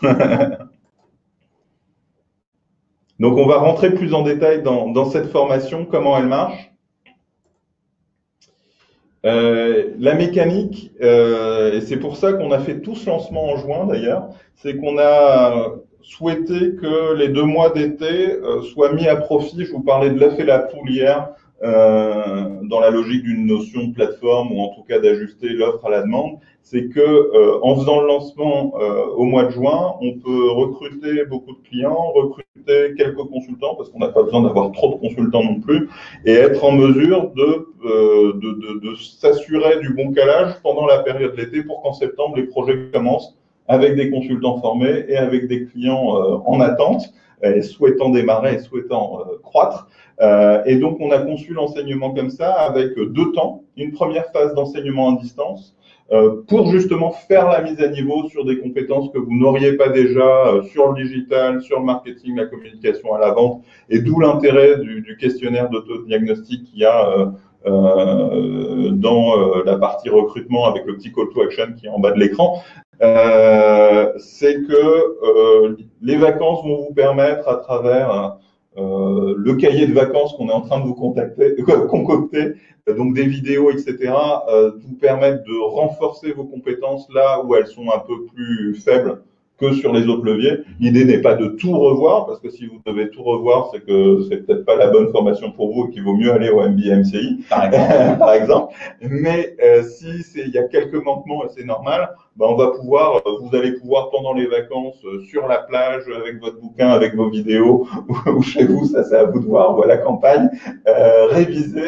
Donc on va rentrer plus en détail dans, dans cette formation, comment elle marche. Euh, la mécanique, euh, et c'est pour ça qu'on a fait tout ce lancement en juin d'ailleurs, c'est qu'on a souhaité que les deux mois d'été euh, soient mis à profit. Je vous parlais de l'œuf et la poule hier, euh, dans la logique d'une notion de plateforme, ou en tout cas d'ajuster l'offre à la demande. C'est que euh, en faisant le lancement euh, au mois de juin, on peut recruter beaucoup de clients, recruter quelques consultants, parce qu'on n'a pas besoin d'avoir trop de consultants non plus, et être en mesure de, euh, de, de, de s'assurer du bon calage pendant la période d'été pour qu'en septembre, les projets commencent avec des consultants formés et avec des clients euh, en attente, et souhaitant démarrer et souhaitant euh, croître. Euh, et donc, on a conçu l'enseignement comme ça, avec deux temps. Une première phase d'enseignement à distance, euh, pour justement faire la mise à niveau sur des compétences que vous n'auriez pas déjà euh, sur le digital, sur le marketing, la communication à la vente, et d'où l'intérêt du, du questionnaire d'autodiagnostic qu'il y a euh, euh, dans euh, la partie recrutement, avec le petit call to action qui est en bas de l'écran. Euh, c'est que euh, les vacances vont vous permettre, à travers euh, le cahier de vacances qu'on est en train de vous contacter, euh, concocter, euh, donc des vidéos, et cetera, euh, vous permettre de renforcer vos compétences là où elles sont un peu plus faibles que sur les autres leviers. L'idée n'est pas de tout revoir, parce que si vous devez tout revoir, c'est que c'est peut-être pas la bonne formation pour vous et qu'il vaut mieux aller au M B A M C I, par exemple. par exemple. Mais euh, si il y a quelques manquements, et c'est normal, ben on va pouvoir, vous allez pouvoir pendant les vacances, euh, sur la plage, avec votre bouquin, avec vos vidéos, ou, ou chez vous, ça c'est à vous de voir, ou à la campagne, euh, réviser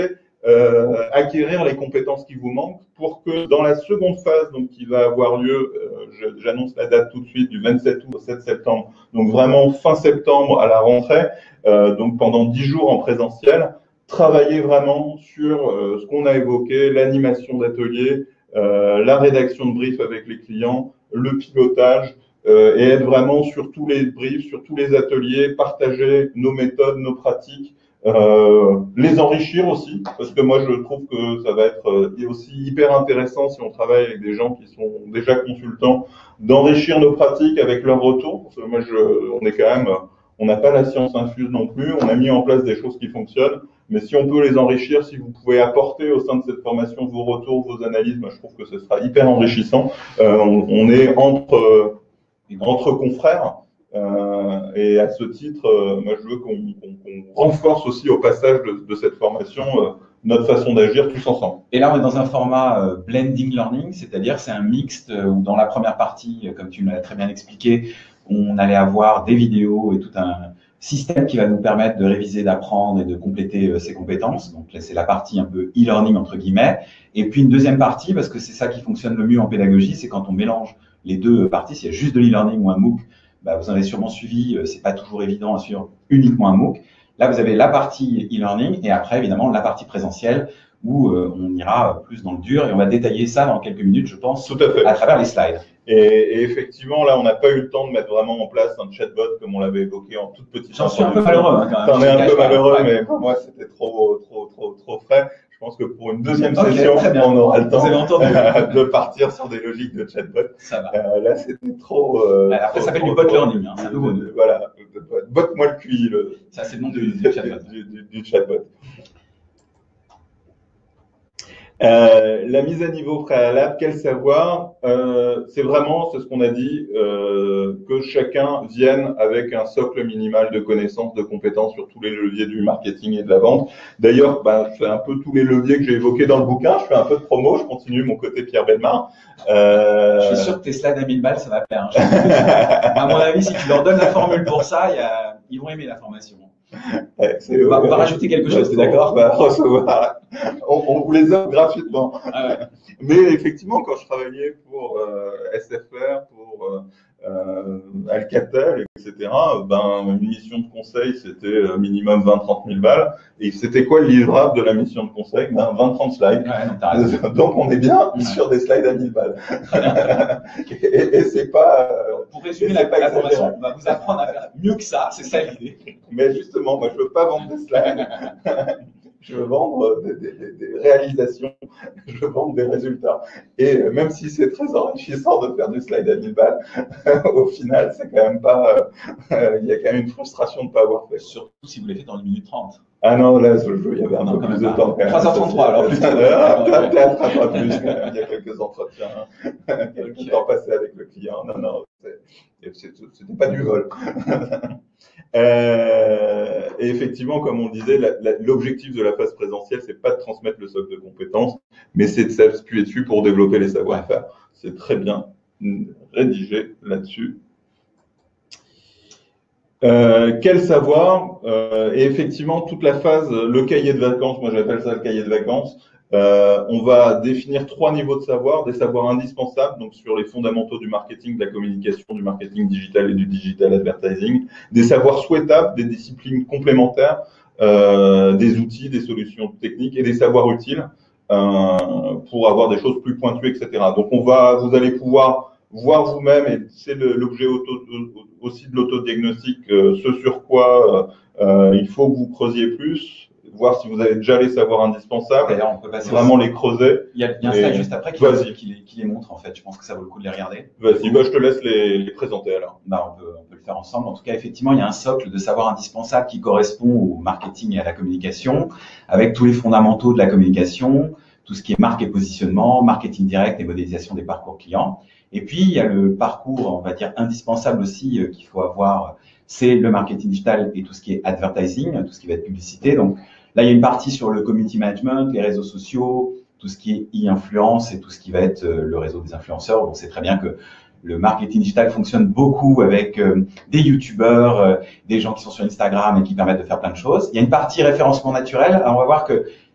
euh, acquérir les compétences qui vous manquent pour que dans la seconde phase, donc qui va avoir lieu, euh, j'annonce la date tout de suite, du vingt-sept août au sept septembre, donc vraiment fin septembre à la rentrée, euh, donc pendant dix jours en présentiel, travailler vraiment sur euh, ce qu'on a évoqué, l'animation d'ateliers, euh, la rédaction de briefs avec les clients, le pilotage, euh, et être vraiment sur tous les briefs, sur tous les ateliers, partager nos méthodes, nos pratiques, euh, les enrichir aussi, parce que moi je trouve que ça va être euh, aussi hyper intéressant si on travaille avec des gens qui sont déjà consultants, d'enrichir nos pratiques avec leur retour, parce que moi je, on est quand même, on n'a pas la science infuse non plus, on a mis en place des choses qui fonctionnent, mais si on peut les enrichir, si vous pouvez apporter au sein de cette formation vos retours, vos analyses, moi je trouve que ce sera hyper enrichissant. Euh, on, on est entre, euh, entre confrères. Euh, et à ce titre, euh, moi je veux qu'on qu'on, qu'on renforce aussi au passage de, de cette formation euh, notre façon d'agir tous ensemble. Et là, on est dans un format euh, blending learning, c'est-à-dire c'est un mixte euh, où dans la première partie, euh, comme tu l'as très bien expliqué, on allait avoir des vidéos et tout un système qui va nous permettre de réviser, d'apprendre et de compléter euh, ses compétences. Donc là, c'est la partie un peu e-learning entre guillemets. Et puis une deuxième partie, parce que c'est ça qui fonctionne le mieux en pédagogie, c'est quand on mélange les deux parties. S'il y a juste de l'e-learning ou un MOOC, bah, vous en avez sûrement suivi, c'est pas toujours évident à suivre uniquement un MOOC. Là, vous avez la partie e-learning et après, évidemment, la partie présentielle où euh, on ira plus dans le dur et on va détailler ça dans quelques minutes, je pense, tout à fait, à travers les slides. Et, et effectivement, là, on n'a pas eu le temps de mettre vraiment en place un chatbot comme on l'avait évoqué en toute petite introduction. J'en suis un peu malheureux, hein, quand même. T'en es un peu malheureux, ouais. Mais pour moi, c'était trop, trop, trop, trop frais. Je pense que pour une deuxième okay, session, on aura le temps de partir sur des logiques de chatbot. Ça va. Euh, là, c'était trop. Euh, ouais, après, trop, ça s'appelle du trop, bot trop, learning. Hein, du, de, voilà. Botte-moi le Q I. Le, ça, c'est le nom du, du, du chatbot. Du, du, du chatbot. Euh, la mise à niveau préalable, quel savoir euh, c'est vraiment, c'est ce qu'on a dit, euh, que chacun vienne avec un socle minimal de connaissances, de compétences sur tous les leviers du marketing et de la vente. D'ailleurs, ben, je fais un peu tous les leviers que j'ai évoqués dans le bouquin, je fais un peu de promo, je continue mon côté Pierre Bellemare. Euh... Je suis sûr que tes slides à mille balles, ça va plaire. Hein. À mon avis, si tu leur donnes la formule pour ça, y a... ils vont aimer la formation. Ouais, on, va, on va rajouter quelque chose, t'es d'accord? On va recevoir. On, on vous les offre gratuitement. Ah ouais. Mais effectivement, quand je travaillais pour euh, S F R, pour euh, euh, Alcatel, et cetera, ben, une mission de conseil, c'était minimum vingt à trente mille balles. Et c'était quoi le livrable de la mission de conseil? Ben, vingt à trente slides. Ouais, non, donc, on est bien ouais. sur des slides à mille balles. et et c'est pas. Euh, pour résumer la, la formation, on va vous apprendre à faire mieux que ça, c'est ça l'idée. Mais justement, moi, je veux pas vendre des slides. Je veux vendre des, des, des réalisations, je veux vendre des résultats. Et même si c'est très enrichissant de faire du slide à mille balles, au final, c'est quand même pas. Euh, il y a quand même une frustration de ne pas avoir fait. Surtout si vous l'avez fait dans une minute trente. Ah non, là, je, je, il y avait un non, peu plus de temps quand même. trois heures trente-trois, alors plutôt. Peut-être un peu plus, il y a quelques entretiens, quelques temps passés avec le client. Non, non, c'était pas du vol. Euh, et effectivement, comme on le disait, l'objectif de la phase présentielle, c'est pas de transmettre le socle de compétences, mais c'est de s'appuyer dessus pour développer les savoir-faire. C'est très bien rédigé là-dessus. Euh, quel savoir euh, et effectivement, toute la phase, le cahier de vacances, moi j'appelle ça le cahier de vacances, euh, on va définir trois niveaux de savoir, des savoirs indispensables, donc sur les fondamentaux du marketing, de la communication, du marketing digital et du digital advertising, des savoirs souhaitables, des disciplines complémentaires, euh, des outils, des solutions techniques et des savoirs utiles euh, pour avoir des choses plus pointues, et cetera. Donc on va, vous allez pouvoir voir vous-même, et c'est l'objet aussi de l'autodiagnostic, euh, ce sur quoi euh, il faut que vous creusiez plus, voir si vous avez déjà les savoirs indispensables. D'ailleurs, on peut passer vraiment aussi. les creuser. Il y a, il y a un slide juste après qui, qui, qui, les, qui les montre en fait. Je pense que ça vaut le coup de les regarder. Vas-y, bah, je te laisse les, les présenter alors. Bah, on peut, on peut le faire ensemble. En tout cas, effectivement, il y a un socle de savoirs indispensables qui correspond au marketing et à la communication, avec tous les fondamentaux de la communication, tout ce qui est marque et positionnement, marketing direct et modélisation des parcours clients. Et puis, il y a le parcours, on va dire, indispensable aussi euh, qu'il faut avoir, c'est le marketing digital et tout ce qui est advertising, tout ce qui va être publicité. Donc là, il y a une partie sur le community management, les réseaux sociaux, tout ce qui est e-influence et tout ce qui va être euh, le réseau des influenceurs. On sait très bien que le marketing digital fonctionne beaucoup avec euh, des youtubeurs, euh, des gens qui sont sur Instagram et qui permettent de faire plein de choses. Il y a une partie référencement naturel. Alors, on va voir que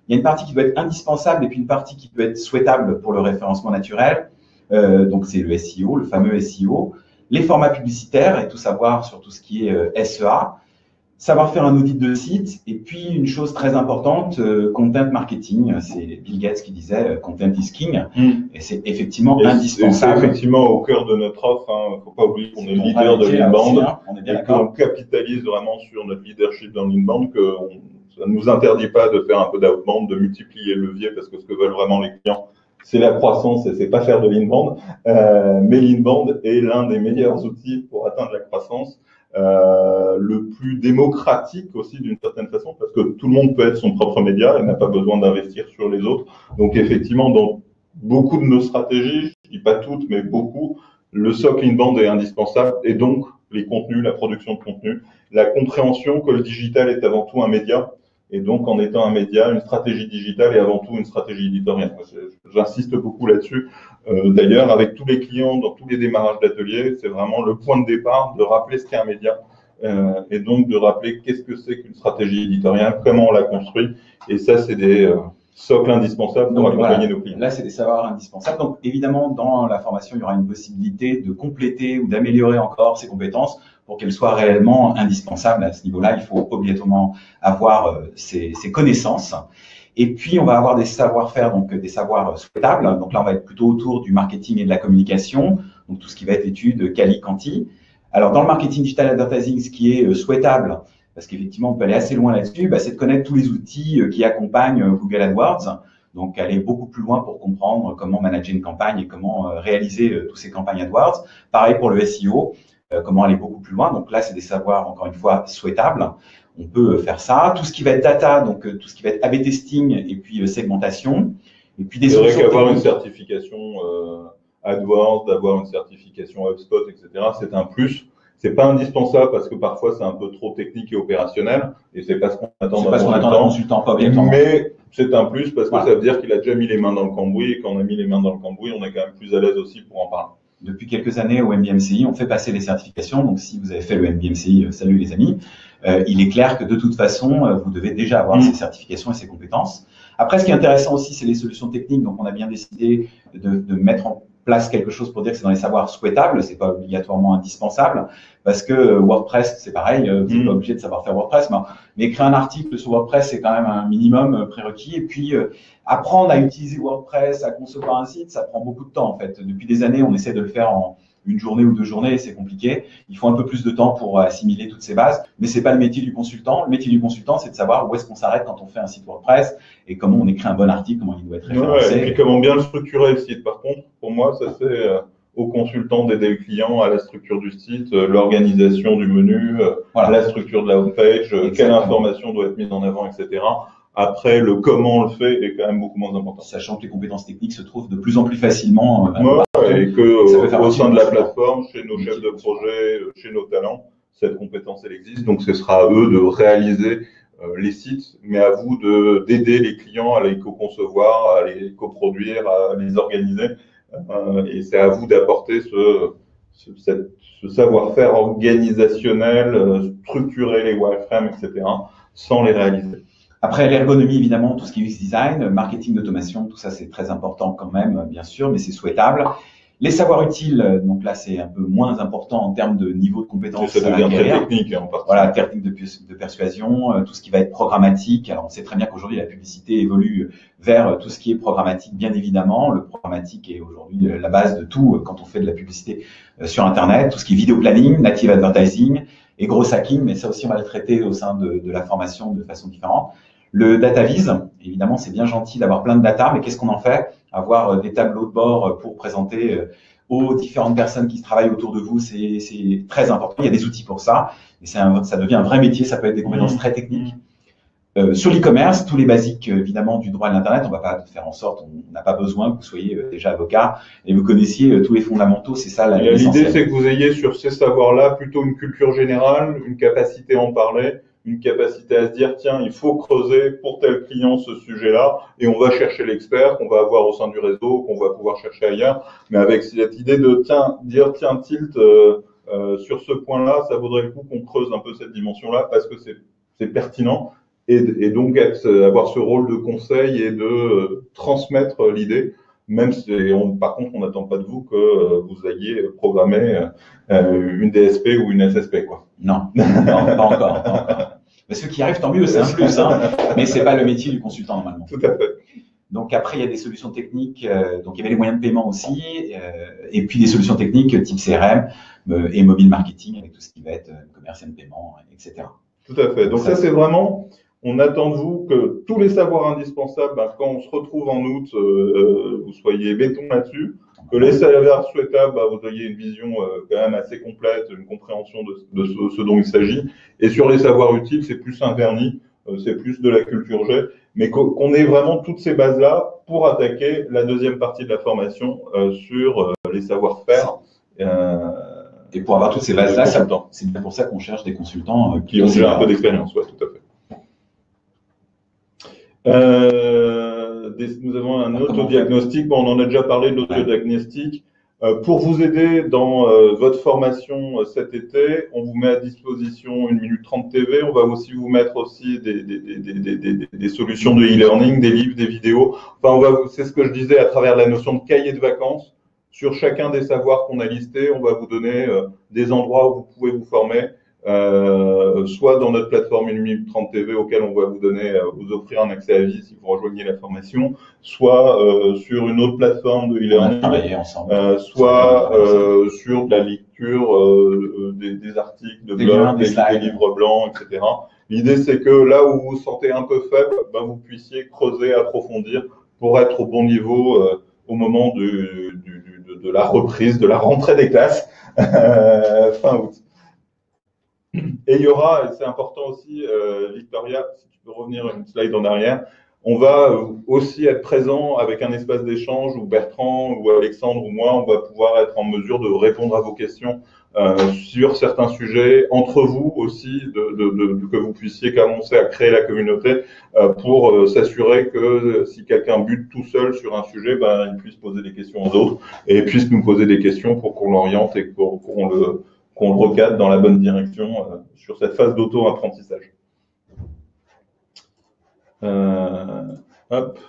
Il y a une partie qui peut être indispensable et puis une partie qui peut être souhaitable pour le référencement naturel. Euh, donc, c'est le S E O, le fameux S E O. Les formats publicitaires et tout savoir sur tout ce qui est euh, S E A. Savoir faire un audit de site. Et puis, une chose très importante, euh, content marketing. C'est Bill Gates qui disait euh, « content is king mm. ». Et c'est effectivement et indispensable. C'est effectivement au cœur de notre offre. Il ne faut pas oublier qu'on est, est leader de l'inbound. Hein, et qu'on capitalise vraiment sur notre leadership dans l'inbound, que on, ça ne nous interdit pas de faire un peu d'outbound, de multiplier le levier, parce que ce que veulent vraiment les clients, c'est la croissance et c'est pas faire de l'inbound. Euh, mais l'inbound est l'un des meilleurs outils pour atteindre la croissance. Euh, le plus démocratique aussi d'une certaine façon, parce que tout le monde peut être son propre média et n'a pas besoin d'investir sur les autres. Donc effectivement, dans beaucoup de nos stratégies, je dis pas toutes, mais beaucoup, le socle inbound est indispensable, et donc les contenus, la production de contenu, la compréhension que le digital est avant tout un média, et donc en étant un média, une stratégie digitale est avant tout une stratégie éditoriale. J'insiste beaucoup là-dessus. Euh, D'ailleurs, avec tous les clients, dans tous les démarrages d'ateliers, c'est vraiment le point de départ de rappeler ce qu'est un média, euh, et donc de rappeler qu'est-ce que c'est qu'une stratégie éditoriale, comment on la construit, et ça, c'est des euh, socles indispensables pour donc, accompagner voilà. nos clients. Là, c'est des savoirs indispensables. Donc, évidemment, dans la formation, il y aura une possibilité de compléter ou d'améliorer encore ces compétences pour qu'elles soient réellement indispensables. À ce niveau-là, il faut obligatoirement avoir euh, ces, ces connaissances. Et puis, on va avoir des savoir-faire, donc des savoirs souhaitables. Donc là, on va être plutôt autour du marketing et de la communication, donc tout ce qui va être études quali-quanti. Alors, dans le marketing digital advertising, ce qui est euh, souhaitable, parce qu'effectivement, on peut aller assez loin là-dessus, bah, c'est de connaître tous les outils euh, qui accompagnent euh, Google AdWords. Donc, aller beaucoup plus loin pour comprendre comment manager une campagne et comment euh, réaliser euh, tous ces campagnes AdWords. Pareil pour le S E O, euh, comment aller beaucoup plus loin. Donc là, c'est des savoirs, encore une fois, souhaitables. On peut faire ça. Tout ce qui va être data, donc euh, tout ce qui va être A B testing et puis euh, segmentation. Et puis des solutions techniques. C'est vrai qu'avoir une certification euh, AdWords, d'avoir une certification HubSpot, et cetera, c'est un plus. C'est pas indispensable parce que parfois c'est un peu trop technique et opérationnel et c'est pas ce qu'on attend d'un consultant. consultant pas obligatoirement. Mais c'est un plus parce que voilà. Ça veut dire qu'il a déjà mis les mains dans le cambouis, et quand on a mis les mains dans le cambouis, on est quand même plus à l'aise aussi pour en parler. Depuis quelques années au M B M C I, on fait passer les certifications. Donc si vous avez fait le M B M C I, euh, salut les amis. Euh, il est clair que de toute façon, euh, vous devez déjà avoir mmh. ces certifications et ces compétences. Après, ce qui est intéressant aussi, c'est les solutions techniques. Donc on a bien décidé de, de mettre en place quelque chose pour dire que c'est dans les savoirs souhaitables, c'est pas obligatoirement indispensable, parce que WordPress, c'est pareil, vous n'êtes mmh. pas obligé de savoir faire WordPress, mais, mais écrire un article sur WordPress, c'est quand même un minimum prérequis. Et puis, euh, apprendre à utiliser WordPress, à concevoir un site, ça prend beaucoup de temps, en fait. Depuis des années, on essaie de le faire en une journée ou deux journées, et c'est compliqué. Il faut un peu plus de temps pour assimiler toutes ces bases, mais c'est pas le métier du consultant. Le métier du consultant, c'est de savoir où est-ce qu'on s'arrête quand on fait un site WordPress et comment on écrit un bon article, comment il doit être référencé. Ouais, et puis comment bien le structurer le site. Par contre, pour moi, ça c'est euh, au consultant d'aider le client à la structure du site, euh, l'organisation du menu, euh, voilà. la structure de la homepage, euh, quelle information doit être mise en avant, et cetera. Après, le comment on le fait est quand même beaucoup moins important. Sachant que les compétences techniques se trouvent de plus en plus facilement. Euh, ouais, et que euh, au sein de la plateforme, chez nos chefs de projet, chez nos talents, cette compétence, elle existe. Donc, ce sera à eux de réaliser euh, les sites, mais à vous de d'aider les clients à les co-concevoir, à les coproduire, à les organiser. Euh, et c'est à vous d'apporter ce, ce, cette, ce savoir-faire organisationnel, euh, structurer les wireframes, et cetera, sans les réaliser. Après, l'ergonomie, évidemment, tout ce qui est U X design, marketing d'automation, tout ça, c'est très important quand même, bien sûr, mais c'est souhaitable. Les savoirs utiles, donc là, c'est un peu moins important en termes de niveau de compétence. Ça devient très technique, en partie. Voilà, technique de, de persuasion, tout ce qui va être programmatique. Alors, on sait très bien qu'aujourd'hui, la publicité évolue vers tout ce qui est programmatique, bien évidemment. Le programmatique est aujourd'hui la base de tout quand on fait de la publicité sur Internet. Tout ce qui est vidéo planning, native advertising et gros hacking, mais ça aussi, on va le traiter au sein de, de la formation de façon différente. Le data vise, évidemment, c'est bien gentil d'avoir plein de data, mais qu'est-ce qu'on en fait? Avoir des tableaux de bord pour présenter aux différentes personnes qui travaillent autour de vous, c'est très important. Il y a des outils pour ça, et un, ça devient un vrai métier, ça peut être des compétences très techniques. Euh, sur l'e-commerce, tous les basiques, évidemment, du droit de l'Internet, on ne va pas faire en sorte, on n'a pas besoin que vous soyez déjà avocat et vous connaissiez tous les fondamentaux, c'est ça la l'idée, c'est que vous ayez sur ces savoirs-là plutôt une culture générale, une capacité à en parler, une capacité à se dire, tiens, il faut creuser pour tel client ce sujet-là, et on va chercher l'expert qu'on va avoir au sein du réseau, qu'on va pouvoir chercher ailleurs, mais avec cette idée de, tiens, dire, tiens, tilt, euh, euh, sur ce point-là, ça vaudrait le coup qu'on creuse un peu cette dimension-là, parce que c'est pertinent, et, et donc être, avoir ce rôle de conseil et de transmettre l'idée. Même si, on, par contre, on n'attend pas de vous que vous ayez programmé euh, une D S P ou une S S P, quoi. Non, non, pas encore, pas encore. Mais ceux qui arrivent, tant mieux, c'est un plus, hein. Mais c'est pas le métier du consultant normalement. Tout à fait. Donc après, il y a des solutions techniques. Euh, donc il y avait les moyens de paiement aussi, euh, et puis des solutions techniques type C R M euh, et mobile marketing avec tout ce qui va être euh, commerce et paiement, et cetera. Tout à fait. Donc, donc ça, ça c'est vraiment. On attend de vous que tous les savoirs indispensables, ben, quand on se retrouve en août, euh, vous soyez béton là-dessus. Que les savoirs souhaitables, ben, vous ayez une vision euh, quand même assez complète, une compréhension de, de ce, ce dont il s'agit. Et sur les savoirs utiles, c'est plus un vernis, euh, c'est plus de la culture G, mais qu'on ait vraiment toutes ces bases-là pour attaquer la deuxième partie de la formation euh, sur euh, les savoir-faire. Euh, Et pour avoir toutes ces bases-là, c'est bien pour ça qu'on cherche des consultants euh, qui ont déjà un peu d'expérience, ouais, tout à fait. Euh, des, nous avons un autodiagnostic. Bon, on en a déjà parlé de l'autodiagnostic. Euh, pour vous aider dans euh, votre formation euh, cet été, on vous met à disposition une minute trente T V. On va aussi vous mettre aussi des, des, des, des, des, des solutions de e-learning, des livres, des vidéos. Enfin, on va, c'est ce que je disais à travers la notion de cahier de vacances. Sur chacun des savoirs qu'on a listés, on va vous donner euh, des endroits où vous pouvez vous former. Euh, soit dans notre plateforme une minute trente T V auquel on va vous donner, euh, vous offrir un accès à vie si vous rejoignez la formation, soit euh, sur une autre plateforme de e-learning, euh, soit euh, sur de la lecture euh, des, des articles de blog, des, des, des livres blancs, et cetera. L'idée c'est que là où vous vous sentez un peu faible, ben, vous puissiez creuser, approfondir pour être au bon niveau euh, au moment du, du, de, de la reprise, de la rentrée des classes euh, fin août. Et il y aura, et c'est important aussi, euh, Victoria, si tu peux revenir une slide en arrière, on va aussi être présent avec un espace d'échange où Bertrand ou Alexandre ou moi, on va pouvoir être en mesure de répondre à vos questions euh, sur certains sujets, entre vous aussi, de, de, de, que vous puissiez commencer à créer la communauté euh, pour euh, s'assurer que si quelqu'un bute tout seul sur un sujet, ben, il puisse poser des questions aux autres et puisse nous poser des questions pour qu'on l'oriente et pour qu'on le qu'on le recadre dans la bonne direction euh, sur cette phase d'auto-apprentissage. Euh, hop.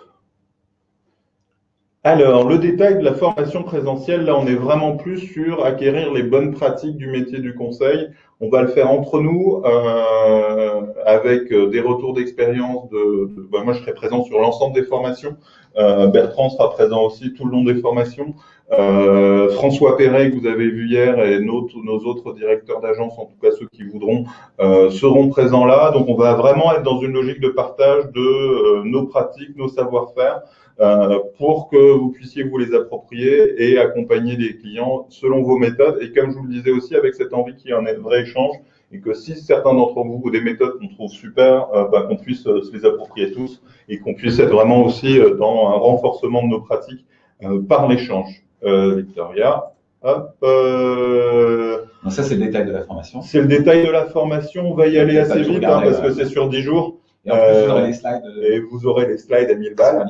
Alors, le détail de la formation présentielle, là, on est vraiment plus sur acquérir les bonnes pratiques du métier du conseil. On va le faire entre nous, euh, avec des retours d'expérience. De, de ben moi, je serai présent sur l'ensemble des formations. Euh, Bertrand sera présent aussi tout le long des formations. Euh, François Perret, que vous avez vu hier, et nos, nos autres directeurs d'agence, en tout cas ceux qui voudront, euh, seront présents là. Donc, on va vraiment être dans une logique de partage de euh, nos pratiques, nos savoir-faire, euh, pour que vous puissiez vous les approprier et accompagner les clients selon vos méthodes. Et comme je vous le disais aussi, avec cette envie qu'il y ait un vrai échange, et que si certains d'entre vous ou des méthodes qu'on trouve super, euh, bah, qu'on puisse euh, se les approprier tous et qu'on puisse être vraiment aussi euh, dans un renforcement de nos pratiques euh, par l'échange. Euh, Victoria, hop. Euh... Donc ça, c'est le détail de la formation. C'est le détail de la formation. On va y aller assez vite hein, parce que c'est sur dix jours. Et en plus, euh, vous aurez les slides. Euh... Et vous aurez les slides à mille balles.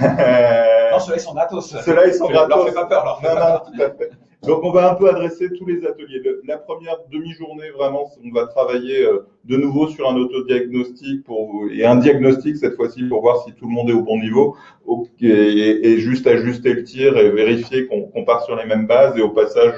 Non, ceux-là, ils sont gratos. Ceux-là, ils sont gratos. Leur fais pas peur, leur fais non, pas non, peur. tout à fait. Donc, on va un peu adresser tous les ateliers. Le, la première demi-journée, vraiment, on va travailler euh, de nouveau sur un autodiagnostic pour, et un diagnostic cette fois-ci pour voir si tout le monde est au bon niveau et, et, et juste ajuster le tir et vérifier qu'on qu'on part sur les mêmes bases. Et au passage,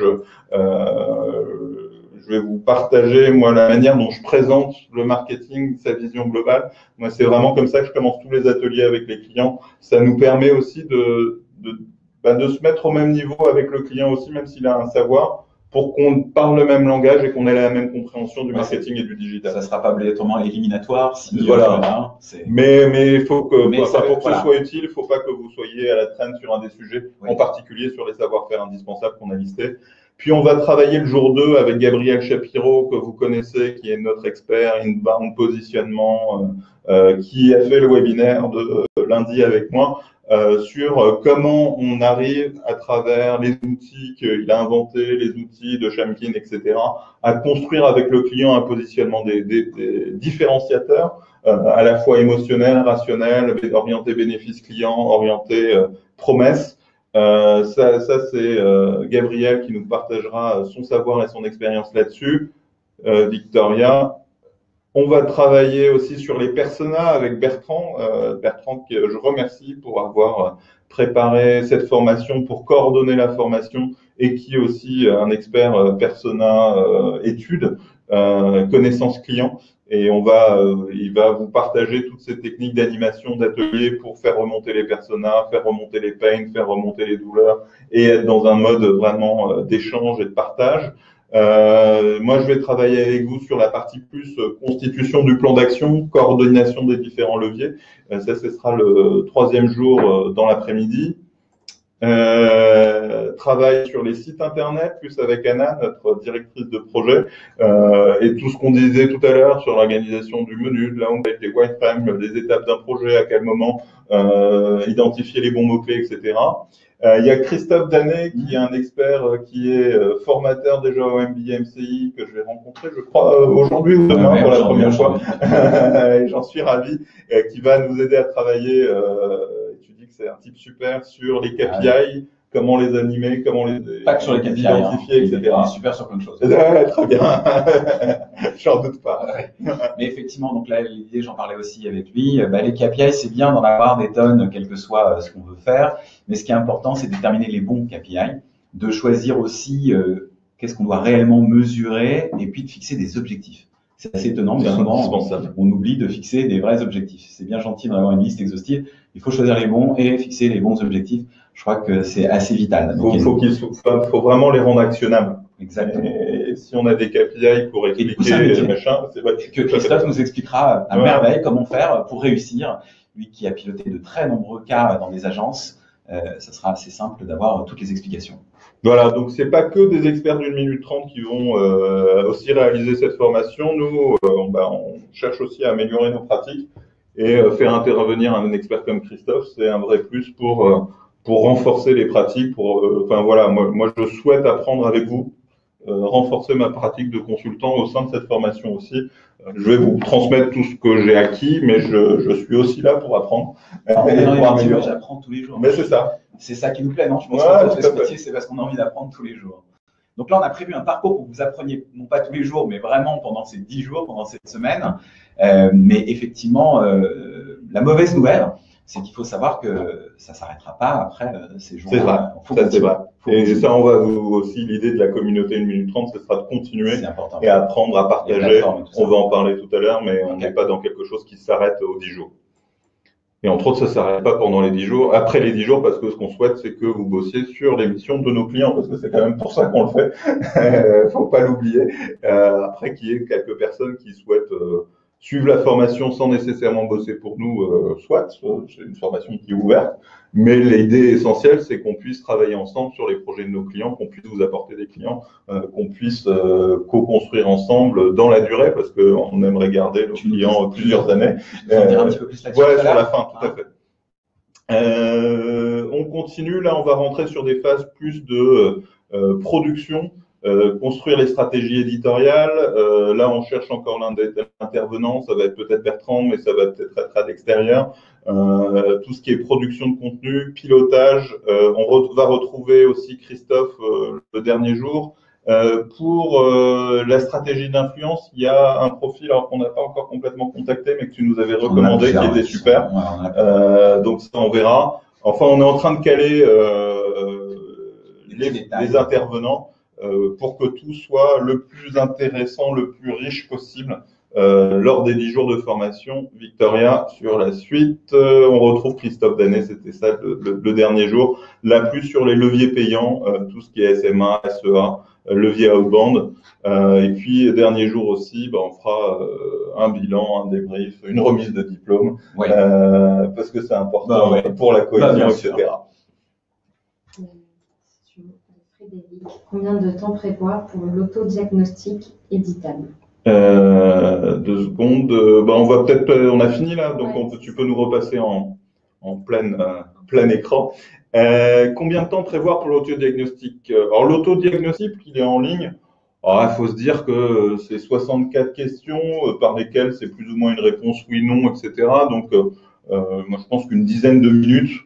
euh, je vais vous partager, moi, la manière dont je présente le marketing, sa vision globale. Moi, c'est vraiment comme ça que je commence tous les ateliers avec les clients. Ça nous permet aussi de, de Ben de se mettre au même niveau avec le client aussi, même s'il a un savoir, pour qu'on parle le même langage et qu'on ait la même compréhension du ouais, marketing et du digital. Ça ne sera pas obligatoirement éliminatoire. Si voilà. voilà mais mais il faut que, mais enfin, pour que voilà. ce soit utile, il ne faut pas que vous soyez à la traîne sur un des sujets, oui. en particulier sur les savoir-faire indispensables qu'on a listés. Puis on va travailler le jour deux avec Gabriel Shapiro, que vous connaissez, qui est notre expert inbound positionnement, euh, qui a fait le webinaire de euh, lundi avec moi. Euh, sur euh, comment on arrive à travers les outils qu'il a inventés, les outils de Shamkin, et cetera, à construire avec le client un positionnement des, des, des différenciateurs, euh, à la fois émotionnel, rationnel, orienté bénéfice client, orienté euh, promesse. Euh, ça, ça c'est euh, Gabriel qui nous partagera son savoir et son expérience là-dessus. Euh, Victoria. On va travailler aussi sur les personas avec Bertrand. Euh, Bertrand, que je remercie pour avoir préparé cette formation, pour coordonner la formation, et qui est aussi un expert euh, persona euh, études, euh, connaissances clients. Et on va, euh, il va vous partager toutes ces techniques d'animation, d'atelier pour faire remonter les personas, faire remonter les pains, faire remonter les douleurs, et être dans un mode vraiment euh, d'échange et de partage. Euh, moi, je vais travailler avec vous sur la partie plus euh, constitution du plan d'action, coordination des différents leviers. Euh, ça, ce sera le troisième jour euh, dans l'après-midi. Euh, travail sur les sites internet, plus avec Anna, notre directrice de projet, euh, et tout ce qu'on disait tout à l'heure sur l'organisation du menu, de la homepage, des wireframes, des étapes d'un projet, à quel moment euh, identifier les bons mots-clés, et cetera. Euh, il y a Christophe Danet, qui est un expert euh, qui est euh, formateur déjà au M B A M C I, que je vais rencontrer, je crois, euh, aujourd'hui ou demain, ouais, pour la première fois. Et j'en suis ravi, euh, qui va nous aider à travailler, euh, tu dis que c'est un type super, sur les K P I, ouais. Comment les animer, comment les, pas que sur les K P I, identifier, hein. et cetera. Il est super sur plein de choses. Ouais, très bien. J'en doute pas. Ouais. Mais effectivement, donc là, l'idée, j'en parlais aussi avec lui, bah, les K P I, c'est bien d'en avoir des tonnes, quel que soit ce qu'on veut faire. Mais ce qui est important, c'est de déterminer les bons K P I, de choisir aussi euh, qu'est-ce qu'on doit réellement mesurer et puis de fixer des objectifs. C'est assez étonnant, mais souvent, on, on oublie de fixer des vrais objectifs. C'est bien gentil d'avoir une liste exhaustive. Il faut choisir les bons et fixer les bons objectifs. Je crois que c'est assez vital. Il faut, faut, faut, faut vraiment les rendre actionnables. Exactement. Et si on a des K P I pour expliquer les machins, c'est vrai que Christophe nous expliquera à ouais. merveille comment faire pour réussir. Lui qui a piloté de très nombreux cas dans les agences, euh, ça sera assez simple d'avoir toutes les explications. Voilà, donc c'est pas que des experts d'une minute trente qui vont euh, aussi réaliser cette formation. Nous, euh, on, bah, on cherche aussi à améliorer nos pratiques et euh, faire intervenir un expert comme Christophe, c'est un vrai plus pour euh, pour renforcer les pratiques. Pour, euh, enfin voilà, moi, moi je souhaite apprendre avec vous, euh, renforcer ma pratique de consultant au sein de cette formation aussi. Euh, je vais vous transmettre tout ce que j'ai acquis, mais je, je suis aussi là pour apprendre. Alors, et pour améliorer. J'apprends tous les jours. Mais c'est ça. C'est ça qui nous plaît, non? Je pense ouais, qu'on fait ce métier, c'est parce qu'on a envie d'apprendre tous les jours. Donc là, on a prévu un parcours pour que vous appreniez, non pas tous les jours, mais vraiment pendant ces dix jours, pendant cette semaine. Euh, mais effectivement, euh, la mauvaise nouvelle, c'est qu'il faut savoir que ça ne s'arrêtera pas après euh, ces jours. C'est vrai, ça c'est vrai. Et ça, on va vous aussi, l'idée de la communauté une minute trente, ce sera de continuer et apprendre à partager. On va en parler tout à l'heure, mais on n'est pas dans quelque chose qui s'arrête aux dix jours. Et entre autres, ça ne s'arrête pas pendant les dix jours, après les dix jours, parce que ce qu'on souhaite, c'est que vous bossiez sur les missions de nos clients, parce que c'est quand même pour ça qu'on le fait. Faut pas l'oublier. Euh, après, qu'il y ait quelques personnes qui souhaitent euh, suivre la formation sans nécessairement bosser pour nous, euh, soit, c'est une formation qui est ouverte. Mais l'idée essentielle, c'est qu'on puisse travailler ensemble sur les projets de nos clients, qu'on puisse vous apporter des clients, euh, qu'on puisse euh, co-construire ensemble dans la durée, parce qu'on aimerait garder nos clients plusieurs années. Tu peux dire un petit peu plus là-dessus. Ouais, sur la fin, tout à fait. Euh, on continue, là, on va rentrer sur des phases plus de euh, production, euh, construire les stratégies éditoriales. Euh, là, on cherche encore l'un des intervenants, ça va être peut-être Bertrand, mais ça va peut-être être à l'extérieur. Euh, tout ce qui est production de contenu, pilotage. Euh, on re va retrouver aussi Christophe euh, le dernier jour. Euh, pour euh, la stratégie d'influence, il y a un profil alors qu'on n'a pas encore complètement contacté, mais que tu nous avais recommandé, qui était super. Euh, donc ça, on verra. Enfin, on est en train de caler euh, les, les intervenants euh, pour que tout soit le plus intéressant, le plus riche possible. Euh, lors des dix jours de formation, Victoria, sur la suite, euh, on retrouve Christophe Danet, c'était ça le, le, le dernier jour. Là, plus sur les leviers payants, euh, tout ce qui est S M A, S E A, euh, levier outbound. Euh, et puis, dernier jour aussi, bah, on fera euh, un bilan, un débrief, une remise de diplôme, oui. euh, parce que c'est important bah, ouais. pour la cohésion, bah, et cetera. Frédéric, combien de temps prévoir pour l'autodiagnostic éditable? Euh, deux secondes. Euh, bah on va peut-être, on a fini là, donc ouais. on peut, tu peux nous repasser en, en plein, euh, plein écran. Euh, combien de temps prévoir pour l'autodiagnostic? Alors l'autodiagnostic, il est en ligne. Alors il faut se dire que c'est soixante-quatre questions euh, par lesquelles c'est plus ou moins une réponse oui, non, et cetera. Donc euh, moi je pense qu'une dizaine de minutes,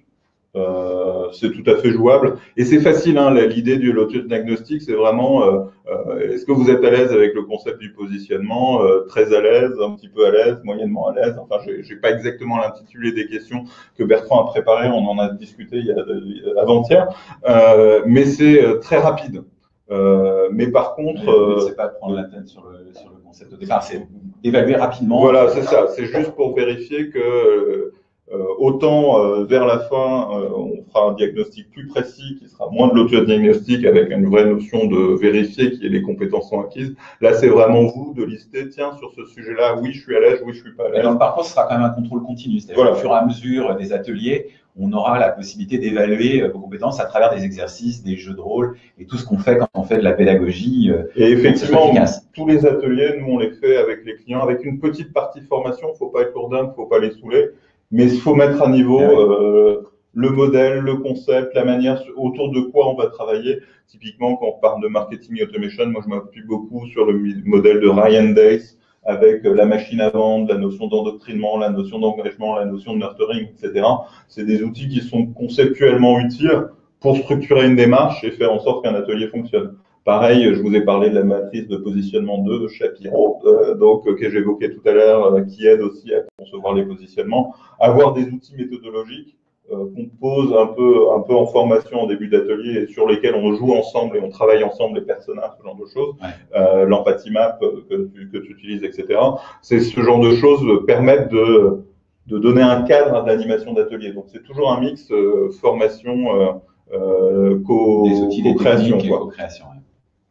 Euh, c'est tout à fait jouable et c'est facile. Hein, l'idée du l'auto-diagnostic, c'est vraiment euh, euh, est-ce que vous êtes à l'aise avec le concept du positionnement, euh, très à l'aise, un petit peu à l'aise, moyennement à l'aise. Enfin, j'ai pas exactement l'intitulé des questions que Bertrand a préparé. On en a discuté il y a avant-hier, euh, mais c'est euh, très rapide. Euh, mais par contre, euh, c'est pas de prendre la tête sur le sur le concept au départ, c'est d'évaluer rapidement. Voilà, c'est ça. C'est juste pour vérifier que euh, Euh, autant euh, vers la fin, euh, on fera un diagnostic plus précis qui sera moins de l'auto-diagnostic avec une vraie notion de vérifier qui les compétences sont acquises. Là, c'est vraiment vous de lister, tiens, sur ce sujet-là, oui, je suis à l'aise, oui, je suis pas à l'aise. Dans le parcours, ce sera quand même un contrôle continu. C'est-à-dire voilà. Au fur et à mesure des ateliers, on aura la possibilité d'évaluer vos compétences à travers des exercices, des jeux de rôle et tout ce qu'on fait quand on fait de la pédagogie. Et effectivement, tous les ateliers, nous, on les fait avec les clients, avec une petite partie formation. Faut pas être lourdin, faut pas les saouler. Mais il faut mettre à niveau euh, le modèle, le concept, la manière autour de quoi on va travailler. Typiquement, quand on parle de marketing automation, moi je m'appuie beaucoup sur le modèle de Ryan Dace avec la machine à vendre, la notion d'endoctrinement, la notion d'engagement, la notion de nurturing, et cetera. C'est des outils qui sont conceptuellement utiles pour structurer une démarche et faire en sorte qu'un atelier fonctionne. Pareil, je vous ai parlé de la matrice de positionnement deux de Shapiro, euh, donc que j'évoquais tout à l'heure, euh, qui aide aussi à concevoir les positionnements. Avoir des outils méthodologiques euh, qu'on pose un peu, un peu en formation en début d'atelier et sur lesquels on joue ensemble et on travaille ensemble les personnages, ce genre de choses. Ouais. Euh, l'empathie map que tu, que tu utilises, et cetera. C'est ce genre de choses permettent de, de donner un cadre d'animation d'atelier. Donc c'est toujours un mix euh, formation, euh, euh, co, des outils, co-création. Des co-création. Ouais.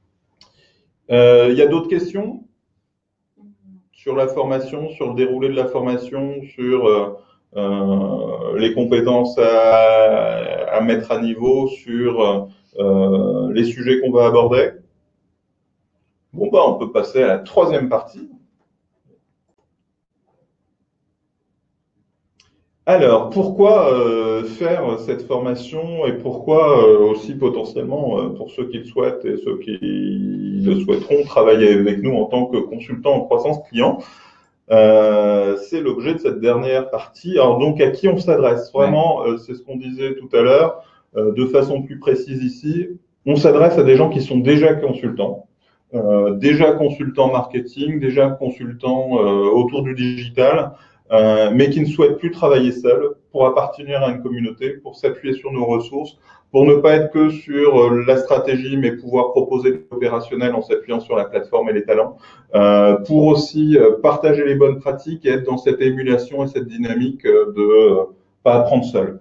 Il euh, y a d'autres questions sur la formation, sur le déroulé de la formation, sur euh, euh, les compétences à, à mettre à niveau, sur euh, les sujets qu'on va aborder? Bon, bah, on peut passer à la troisième partie. Alors, pourquoi euh, faire cette formation et pourquoi euh, aussi potentiellement, euh, pour ceux qui le souhaitent et ceux qui le souhaiteront, travailler avec nous en tant que consultant en croissance client? Euh, c'est l'objet de cette dernière partie. Alors donc, à qui on s'adresse? Vraiment, euh, c'est ce qu'on disait tout à l'heure, euh, de façon plus précise ici. On s'adresse à des gens qui sont déjà consultants, euh, déjà consultants marketing, déjà consultants euh, autour du digital, Euh, mais qui ne souhaitent plus travailler seuls pour appartenir à une communauté, pour s'appuyer sur nos ressources, pour ne pas être que sur euh, la stratégie, mais pouvoir proposer de l'opérationnel en s'appuyant sur la plateforme et les talents, euh, pour aussi euh, partager les bonnes pratiques et être dans cette émulation et cette dynamique euh, de euh, pas apprendre seul.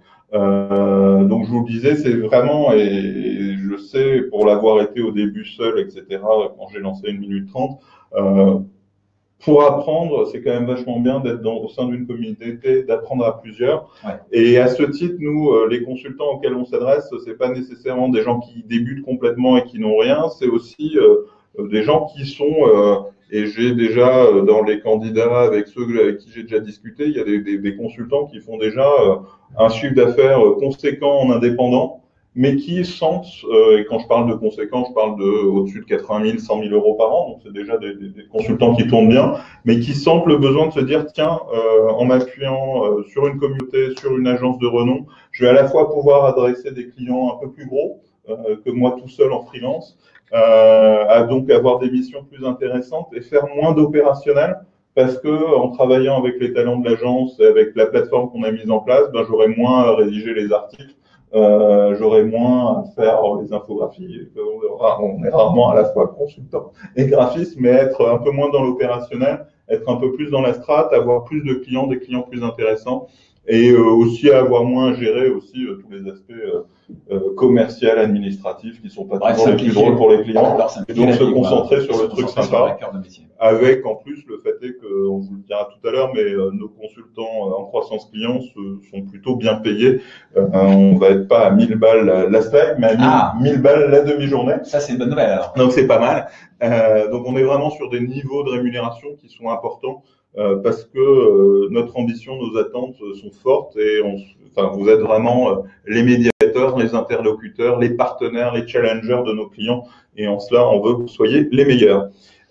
Euh, donc je vous le disais, c'est vraiment, et, et je sais pour l'avoir été au début seul, et cetera, quand j'ai lancé une minute trente, euh, pour apprendre, c'est quand même vachement bien d'être dans, au sein d'une communauté, d'apprendre à plusieurs. Ouais. Et à ce titre, nous, les consultants auxquels on s'adresse, c'est pas nécessairement des gens qui débutent complètement et qui n'ont rien, c'est aussi euh, des gens qui sont, euh, et j'ai déjà dans les candidats avec ceux avec qui j'ai déjà discuté, il y a des, des, des consultants qui font déjà euh, un chiffre d'affaires conséquent en indépendant, mais qui sentent, euh, et quand je parle de conséquents, je parle de au-dessus de quatre-vingt mille, cent mille euros par an, donc c'est déjà des, des, des consultants qui tournent bien, mais qui sentent le besoin de se dire, tiens, euh, en m'appuyant euh, sur une communauté, sur une agence de renom, je vais à la fois pouvoir adresser des clients un peu plus gros euh, que moi tout seul en freelance, euh, à donc avoir des missions plus intéressantes et faire moins d'opérationnel, parce que en travaillant avec les talents de l'agence et avec la plateforme qu'on a mise en place, ben, j'aurai moins à rédiger les articles. Euh, j'aurai moins à faire les infographies. On est rarement à la fois consultant et graphiste, mais être un peu moins dans l'opérationnel, être un peu plus dans la strat, avoir plus de clients, des clients plus intéressants, et euh, aussi avoir moins à gérer aussi euh, tous les aspects euh, euh, commerciaux, administratifs qui sont pas ouais, toujours les plus drôles pour les clients. Et donc se concentrer sur le truc sympa. Avec en plus le fait est que, on vous le dira tout à l'heure, mais euh, nos consultants euh, en croissance client se, sont plutôt bien payés. Euh, on va être pas à mille balles la, la slide, mais à ah. mille balles la demi-journée. Ça c'est une bonne nouvelle alors. Donc c'est pas mal. Euh, donc on est vraiment sur des niveaux de rémunération qui sont importants. Euh, parce que euh, notre ambition, nos attentes euh, sont fortes et on, enfin, vous êtes vraiment euh, les médiateurs, les interlocuteurs, les partenaires, les challengers de nos clients et en cela, on veut que vous soyez les meilleurs.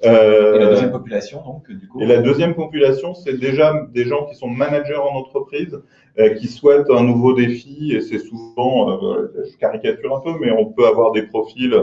Euh, Et la deuxième population, donc, du coup. Et la deuxième population, c'est déjà des gens qui sont managers en entreprise, euh, qui souhaitent un nouveau défi, et c'est souvent, euh, je caricature un peu, mais on peut avoir des profils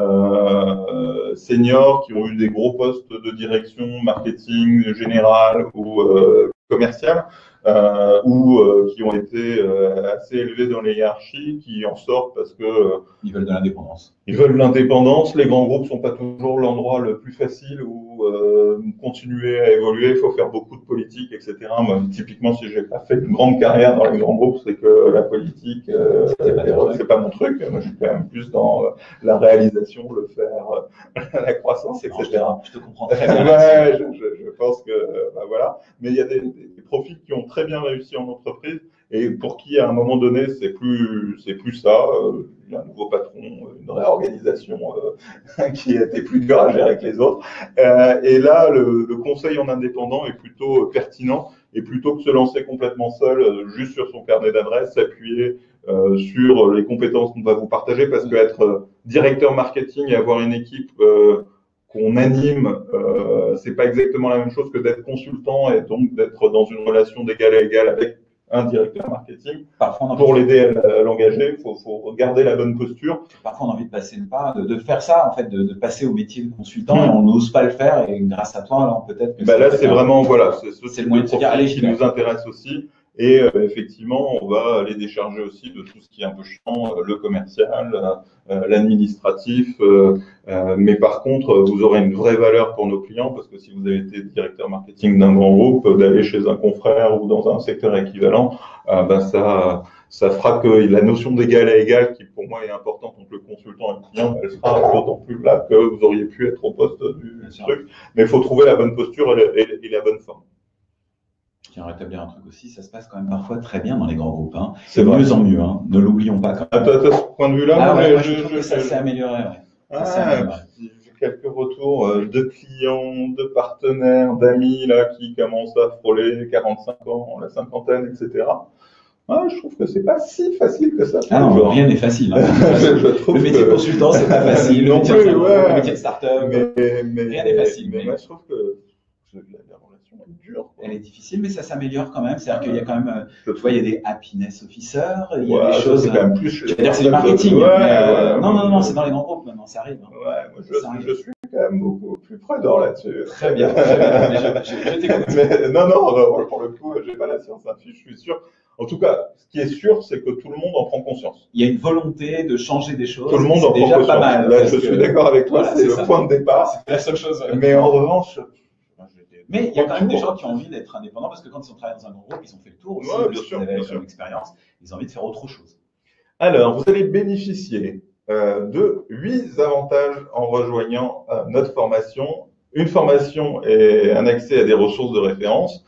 euh, seniors qui ont eu des gros postes de direction, marketing général ou euh, commercial, euh, ou euh, qui ont été euh, assez élevés dans les hiérarchies, qui en sortent parce que euh, ils veulent de l'indépendance. Ils veulent l'indépendance. Les grands groupes sont pas toujours l'endroit le plus facile où euh, continuer à évoluer. Il faut faire beaucoup de politique, et cetera. Moi, typiquement, si j'ai pas fait une grande carrière dans les grands groupes, c'est que la politique, euh, c'est pas, pas mon truc. Moi, je suis quand même plus dans euh, la réalisation, le faire, euh, la croissance, et cetera. Je te, je te comprends très bien. Ouais, je, je, je pense que, euh, bah, voilà. Mais il y a des, des profils qui ont très bien réussi en entreprise. Et pour qui, à un moment donné, c'est plus, c'est plus ça. Euh, il y a un nouveau patron, une réorganisation euh, qui a été plus dure à gérer que les autres. Euh, et là, le, le conseil en indépendant est plutôt pertinent. Et plutôt que de se lancer complètement seul, euh, juste sur son carnet d'adresses, s'appuyer euh, sur les compétences qu'on va vous partager, parce qu'être euh, directeur marketing et avoir une équipe euh, qu'on anime, euh, c'est pas exactement la même chose que d'être consultant et donc d'être dans une relation d'égal à égal avec un directeur marketing. Parfois, pour l'aider à l'engager, il faut, faut garder la bonne posture. Parfois, on a envie de passer le pas, de, de faire ça, en fait, de, de passer au métier de consultant, mmh. et on n'ose pas le faire. Et grâce à toi, alors peut-être que bah là, c'est vraiment, voilà, c'est ce type de profil qui nous intéresse aussi. Et euh, effectivement, on va aller décharger aussi de tout ce qui est un peu chiant, euh, le commercial, euh, l'administratif. Euh, euh, mais par contre, vous aurez une vraie valeur pour nos clients, parce que si vous avez été directeur marketing d'un grand groupe, d'aller chez un confrère ou dans un secteur équivalent, euh, ben ça, ça fera que la notion d'égal à égal, qui pour moi est importante entre le consultant et le client, elle sera d'autant plus là que vous auriez pu être au poste du truc. Mais il faut trouver la bonne posture et, et, et la bonne forme. Je tiens à rétablir un truc aussi, ça se passe quand même parfois très bien dans les grands groupes. Hein. C'est de mieux en mieux, hein. Ne l'oublions pas. Quand même. À, à ce point de vue-là, ah, ouais, je, moi, je, je trouve je, que je, ça je... s'est amélioré. Ouais. Ah, ça amélioré. J'ai quelques retours de clients, de partenaires, d'amis là qui commencent à frôler quarante-cinq ans, la cinquantaine, et cetera. Ah, je trouve que c'est pas si facile que ça. Ah non, genre. Rien n'est facile. Hein. je le métier de consultant, c'est pas facile. Non le, métier plus, de, ouais. le métier de start-up, mais, mais, rien n'est facile. Mais, mais moi, je trouve que la, la relation est dure. Quoi. Elle est difficile, mais ça s'améliore quand même. C'est-à-dire qu'il y a quand même, tu vois, il y a des happiness officers, il y a ouais, des choses. C'est quand même plus. Je veux dire, c'est du marketing. Ouais, mais, euh, ouais, non, non, ouais, non, ouais. c'est dans les grands groupes maintenant, ça arrive. Hein. Ouais, moi, je, ça je suis quand même beaucoup plus prudent là-dessus. Très bien. je, je, je t'écoute. Mais non, non, pour le coup, j'ai pas la science infuse, je suis sûr. En tout cas, ce qui est sûr, c'est que tout le monde en prend conscience. Il y a une volonté de changer des choses. Tout le monde en prend conscience. Pas mal, là, je suis d'accord avec toi, voilà, c'est le ça. point de départ. C'est la seule chose. Ouais. Mais en revanche, mais il y a quand même des gens qui ont envie d'être indépendants parce que quand ils ont travaillé dans un grand groupe, ils ont fait le tour aussi, ouais, bien sûr, ils avaient bien une expérience, ils ont envie de faire autre chose. Alors, vous allez bénéficier euh, de huit avantages en rejoignant euh, notre formation. Une formation et un accès à des ressources de référence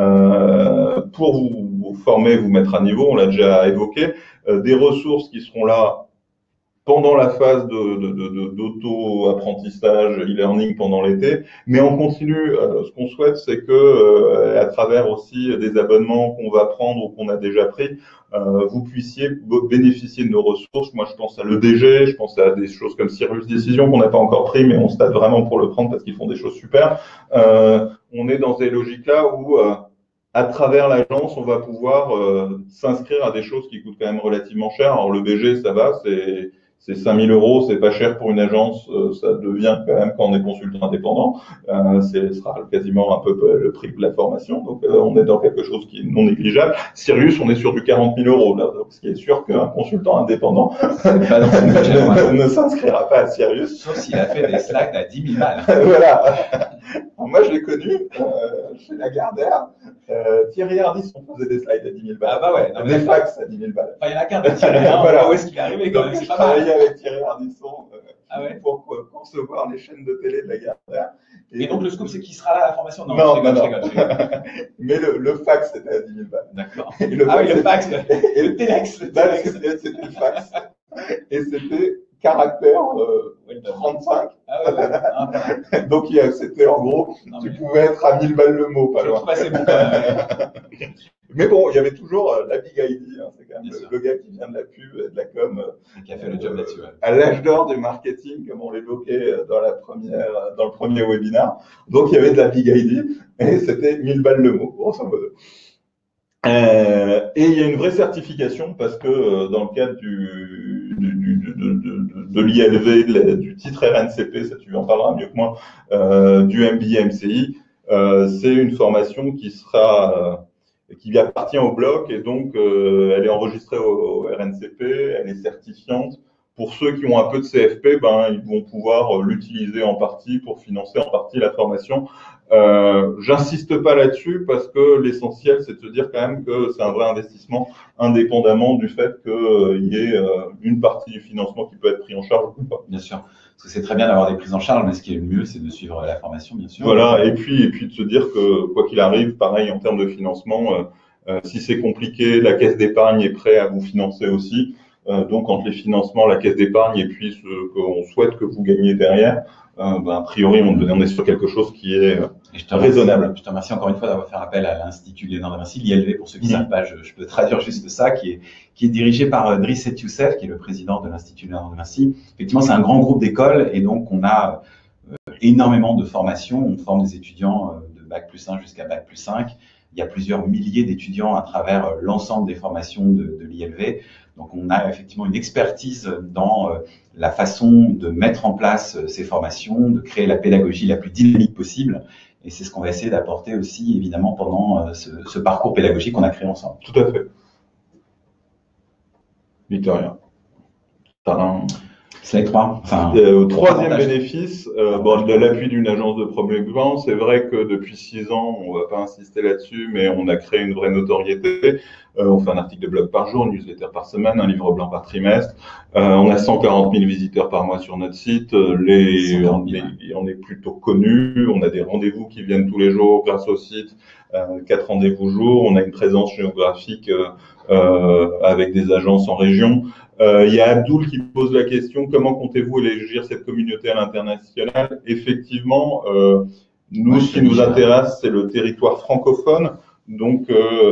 euh, pour vous, vous former, vous mettre à niveau, on l'a déjà évoqué, euh, des ressources qui seront là pendant la phase de, de, de, de, d'auto-apprentissage, e-learning pendant l'été, mais en continu, euh, ce qu'on souhaite, c'est que, euh, à travers aussi des abonnements qu'on va prendre ou qu'on a déjà pris, euh, vous puissiez bénéficier de nos ressources. Moi, je pense à l'E D G, je pense à des choses comme Sirius Décision qu'on n'a pas encore pris, mais on se tâte vraiment pour le prendre parce qu'ils font des choses super. Euh, on est dans ces logiques-là où, euh, à travers l'agence, on va pouvoir euh, s'inscrire à des choses qui coûtent quand même relativement cher. Alors, le B G, ça va, c'est c'est cinq mille euros, c'est pas cher pour une agence, euh, ça devient quand même quand on est consultant indépendant, euh, c'est sera quasiment un peu le prix de la formation, donc euh, on est dans quelque chose qui est non négligeable. Sirius, on est sur du quarante mille euros, là, donc ce qui est sûr qu'un consultant indépendant pas dans son budget, ne s'inscrira pas à Sirius. Sauf s'il a fait des slides à dix mille balles. Voilà. Alors, moi, je l'ai connu euh, chez Lagardère. Euh, Thierry Ardisson faisait des slides à dix mille balles. Ah bah ouais. Non, des fax à dix mille balles. Enfin, il y en a qu'un de Thierry. Hein, voilà. Où est-ce qu'il est arrivé quand même? C'est pas mal. J'ai travaillé avec Thierry Ardisson euh, ah ouais. pour euh, concevoir les chaînes de télé de Lagardère. Et, et donc, le scoop, c'est qui sera là à la formation? Non, non, je rigole, non, je rigole, je rigole. Mais le, le fax, c'était à dix mille balles. D'accord. Ah oui, le fax. Et le téléx. Le téléx. C'était le fax. Et c'était caractère euh, trente-cinq. Ah ouais, ouais. Ah, pas mal. Donc, il y a- c'était en gros, Non, tu mais pouvais être à mille balles le mot, pas je loin. trouve assez bon quand même. Mais bon, il y avait toujours euh, la Big I D, hein, c'est quand même Bien le, sûr. le gars qui vient de la pub et de la com, euh, Qui a fait le job là-dessus. Ouais. à l'âge d'or du marketing, comme on l'évoquait euh, dans la première, euh, dans le premier webinaire. Donc, il y avait de la Big I D et c'était mille balles le mot, grosso modo. Euh, et il y a une vraie certification parce que euh, dans le cadre du, du, du, de, de, de, de l'I L V, de la, du titre R N C P, ça tu en parleras mieux que moi, euh, du M B A M C I, euh, c'est une formation qui sera, euh, qui appartient au bloc et donc euh, elle est enregistrée au, au R N C P, elle est certifiante. Pour ceux qui ont un peu de C F P, ben ils vont pouvoir euh, l'utiliser en partie pour financer en partie la formation. Euh, j'insiste pas là-dessus parce que l'essentiel, c'est de se dire quand même que c'est un vrai investissement, indépendamment du fait qu'il euh, y ait euh, une partie du financement qui peut être pris en charge ou pas. Bien sûr. Parce que c'est très bien d'avoir des prises en charge, mais ce qui est le mieux, c'est de suivre la formation, bien sûr. Voilà, et puis, et puis de se dire que quoi qu'il arrive, pareil en termes de financement, euh, euh, si c'est compliqué, la caisse d'épargne est prête à vous financer aussi. Euh, donc entre les financements, la caisse d'épargne et puis ce qu'on souhaite que vous gagniez derrière, euh, ben, a priori on, on est sur quelque chose qui est euh, Et je te remercie, raisonnable. Je te remercie encore une fois d'avoir fait appel à l'Institut Léonard de Vinci, l'I L V, pour ceux qui ne Mmh. savent pas, je, je peux traduire juste ça, qui est, qui est dirigé par euh, Driss Et Youssef, qui est le président de l'Institut Léonard de Vinci. Effectivement, c'est un grand groupe d'écoles et donc on a euh, énormément de formations. On forme des étudiants euh, de bac plus un jusqu'à bac plus cinq. Il y a plusieurs milliers d'étudiants à travers euh, l'ensemble des formations de, de l'I L V. Donc on a effectivement une expertise dans euh, la façon de mettre en place euh, ces formations, de créer la pédagogie la plus dynamique possible. Et c'est ce qu'on va essayer d'apporter aussi, évidemment, pendant euh, ce, ce parcours pédagogique qu'on a créé ensemble. Tout à fait. Victoria. Tadam. Slide trois. Enfin, Euh, troisième avantage. bénéfice, euh, bon, de l'appui d'une agence de premier plan. C'est vrai que depuis six ans, on va pas insister là-dessus, mais on a créé une vraie notoriété. Euh, on fait un article de blog par jour, une newsletter par semaine, un livre blanc par trimestre. Euh, on a cent quarante mille visiteurs par mois sur notre site. Les, on, est, on est plutôt connus. On a des rendez-vous qui viennent tous les jours grâce au site. Euh, quatre rendez-vous jour. On a une présence géographique euh, euh, avec des agences en région. Euh, il y a Abdoul qui pose la question, comment comptez-vous élargir cette communauté à l'international? Effectivement, euh, nous, ce qui nous intéresse, c'est le territoire francophone. Donc,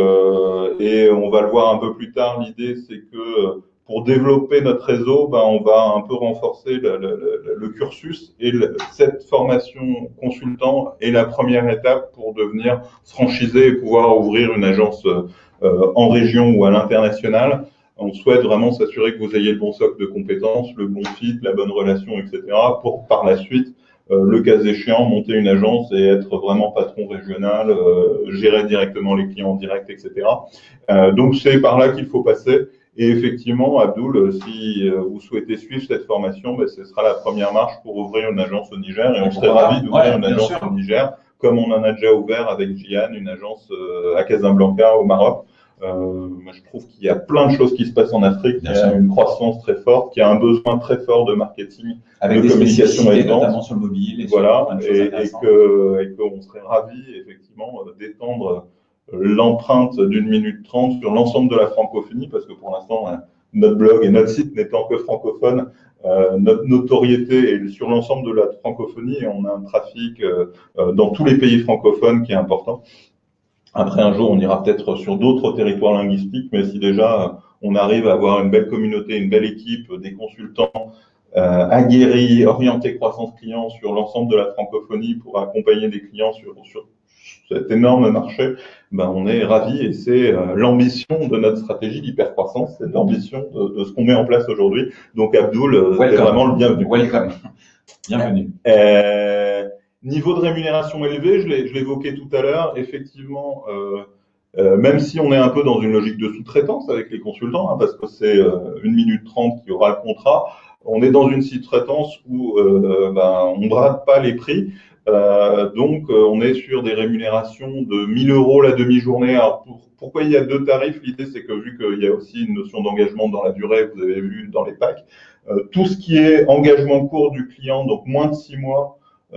euh, et on va le voir un peu plus tard, l'idée, c'est que pour développer notre réseau, ben, on va un peu renforcer le, le, le cursus. Et le, cette formation consultant est la première étape pour devenir franchisé et pouvoir ouvrir une agence euh, en région ou à l'international. On souhaite vraiment s'assurer que vous ayez le bon socle de compétences, le bon fit, la bonne relation, et cetera, pour par la suite, euh, le cas échéant, monter une agence et être vraiment patron régional, euh, gérer directement les clients en direct, et cetera. Euh, donc c'est par là qu'il faut passer. Et effectivement, Abdoul, si vous souhaitez suivre cette formation, ben, ce sera la première marche pour ouvrir une agence au Niger. Et on serait ravis d'ouvrir ouais, une agence sûr. au Niger, comme on en a déjà ouvert avec Gian, une agence euh, à Casablanca au Maroc. Euh, moi, je trouve qu'il y a plein de choses qui se passent en Afrique, il y a une croissance très forte, qu'il y a un besoin très fort de marketing, avec de des communication et de vente, notamment sur le mobile, et voilà, sur et, et que et qu'on serait ravis effectivement d'étendre l'empreinte d'une minute trente sur l'ensemble de la francophonie, parce que pour l'instant, notre blog et notre site n'étant que francophone, euh, notre notoriété est sur l'ensemble de la francophonie et on a un trafic euh, dans tous les pays francophones qui est important. Après, un jour, on ira peut-être sur d'autres territoires linguistiques, mais si déjà on arrive à avoir une belle communauté, une belle équipe, des consultants euh, aguerris, orientés croissance client sur l'ensemble de la francophonie pour accompagner des clients sur, sur cet énorme marché, ben on est ravis et c'est euh, l'ambition de notre stratégie d'hypercroissance, c'est l'ambition de, de ce qu'on met en place aujourd'hui. Donc Abdoul, euh, c'est vraiment le bienvenu. Welcome. Bienvenue. Euh, Niveau de rémunération élevé, je l'évoquais tout à l'heure, effectivement, euh, euh, même si on est un peu dans une logique de sous-traitance avec les consultants, hein, parce que c'est euh, une minute trente qui aura le contrat, on est dans une sous-traitance où euh, ben, on brade pas les prix, euh, donc euh, on est sur des rémunérations de mille euros la demi-journée. Alors pour, pourquoi il y a deux tarifs? L'idée c'est que vu qu'il y a aussi une notion d'engagement dans la durée, vous avez vu dans les packs, euh, tout ce qui est engagement court du client, donc moins de six mois,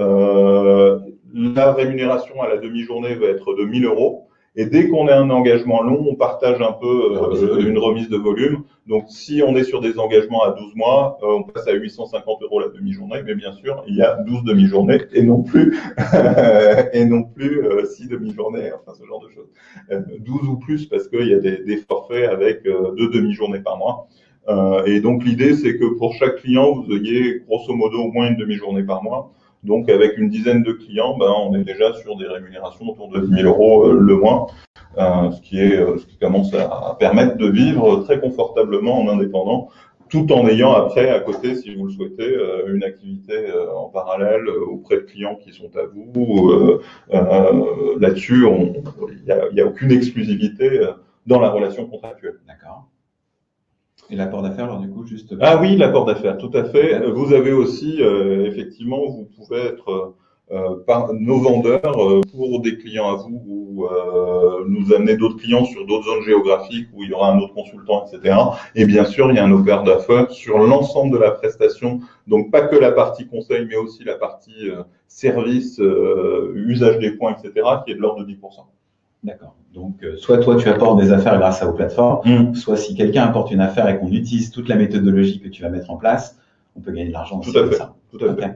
Euh, la rémunération à la demi-journée va être de mille euros. Et dès qu'on a un engagement long, on partage un peu euh, une remise de volume. Donc, si on est sur des engagements à douze mois, euh, on passe à huit cent cinquante euros la demi-journée, mais bien sûr, il y a douze demi-journées et non plus, et non plus euh, six demi-journées, enfin ce genre de choses. Euh, douze ou plus parce qu'il y a des, des forfaits avec euh, deux demi-journées par mois. Euh, et donc, l'idée, c'est que pour chaque client, vous ayez grosso modo au moins une demi-journée par mois. Donc, avec une dizaine de clients, ben, on est déjà sur des rémunérations autour de dix mille euros euh, le mois. Euh, ce qui est, euh, ce qui commence à permettre de vivre très confortablement en indépendant, tout en ayant après à côté, si vous le souhaitez, euh, une activité euh, en parallèle euh, auprès de clients qui sont à vous. Euh, euh, Là-dessus, il n'y a, y a aucune exclusivité euh, dans la relation contractuelle. D'accord. Et l'apport d'affaires, alors du coup, juste. Ah oui, l'apport d'affaires, tout à fait. Vous avez aussi, euh, effectivement, vous pouvez être Euh, par nos vendeurs euh, pour des clients à vous ou euh, nous amener d'autres clients sur d'autres zones géographiques où il y aura un autre consultant, et cetera. Et bien sûr, il y a un offert d'affaires sur l'ensemble de la prestation, donc pas que la partie conseil, mais aussi la partie euh, service, euh, usage des points, et cetera, qui est de l'ordre de dix pour cent. D'accord. Donc, euh, soit toi, tu apportes des affaires grâce à vos plateformes, mmh. soit si quelqu'un apporte une affaire et qu'on utilise toute la méthodologie que tu vas mettre en place, on peut gagner de l'argent aussi. Tout à fait. Ça. Tout à okay. fait.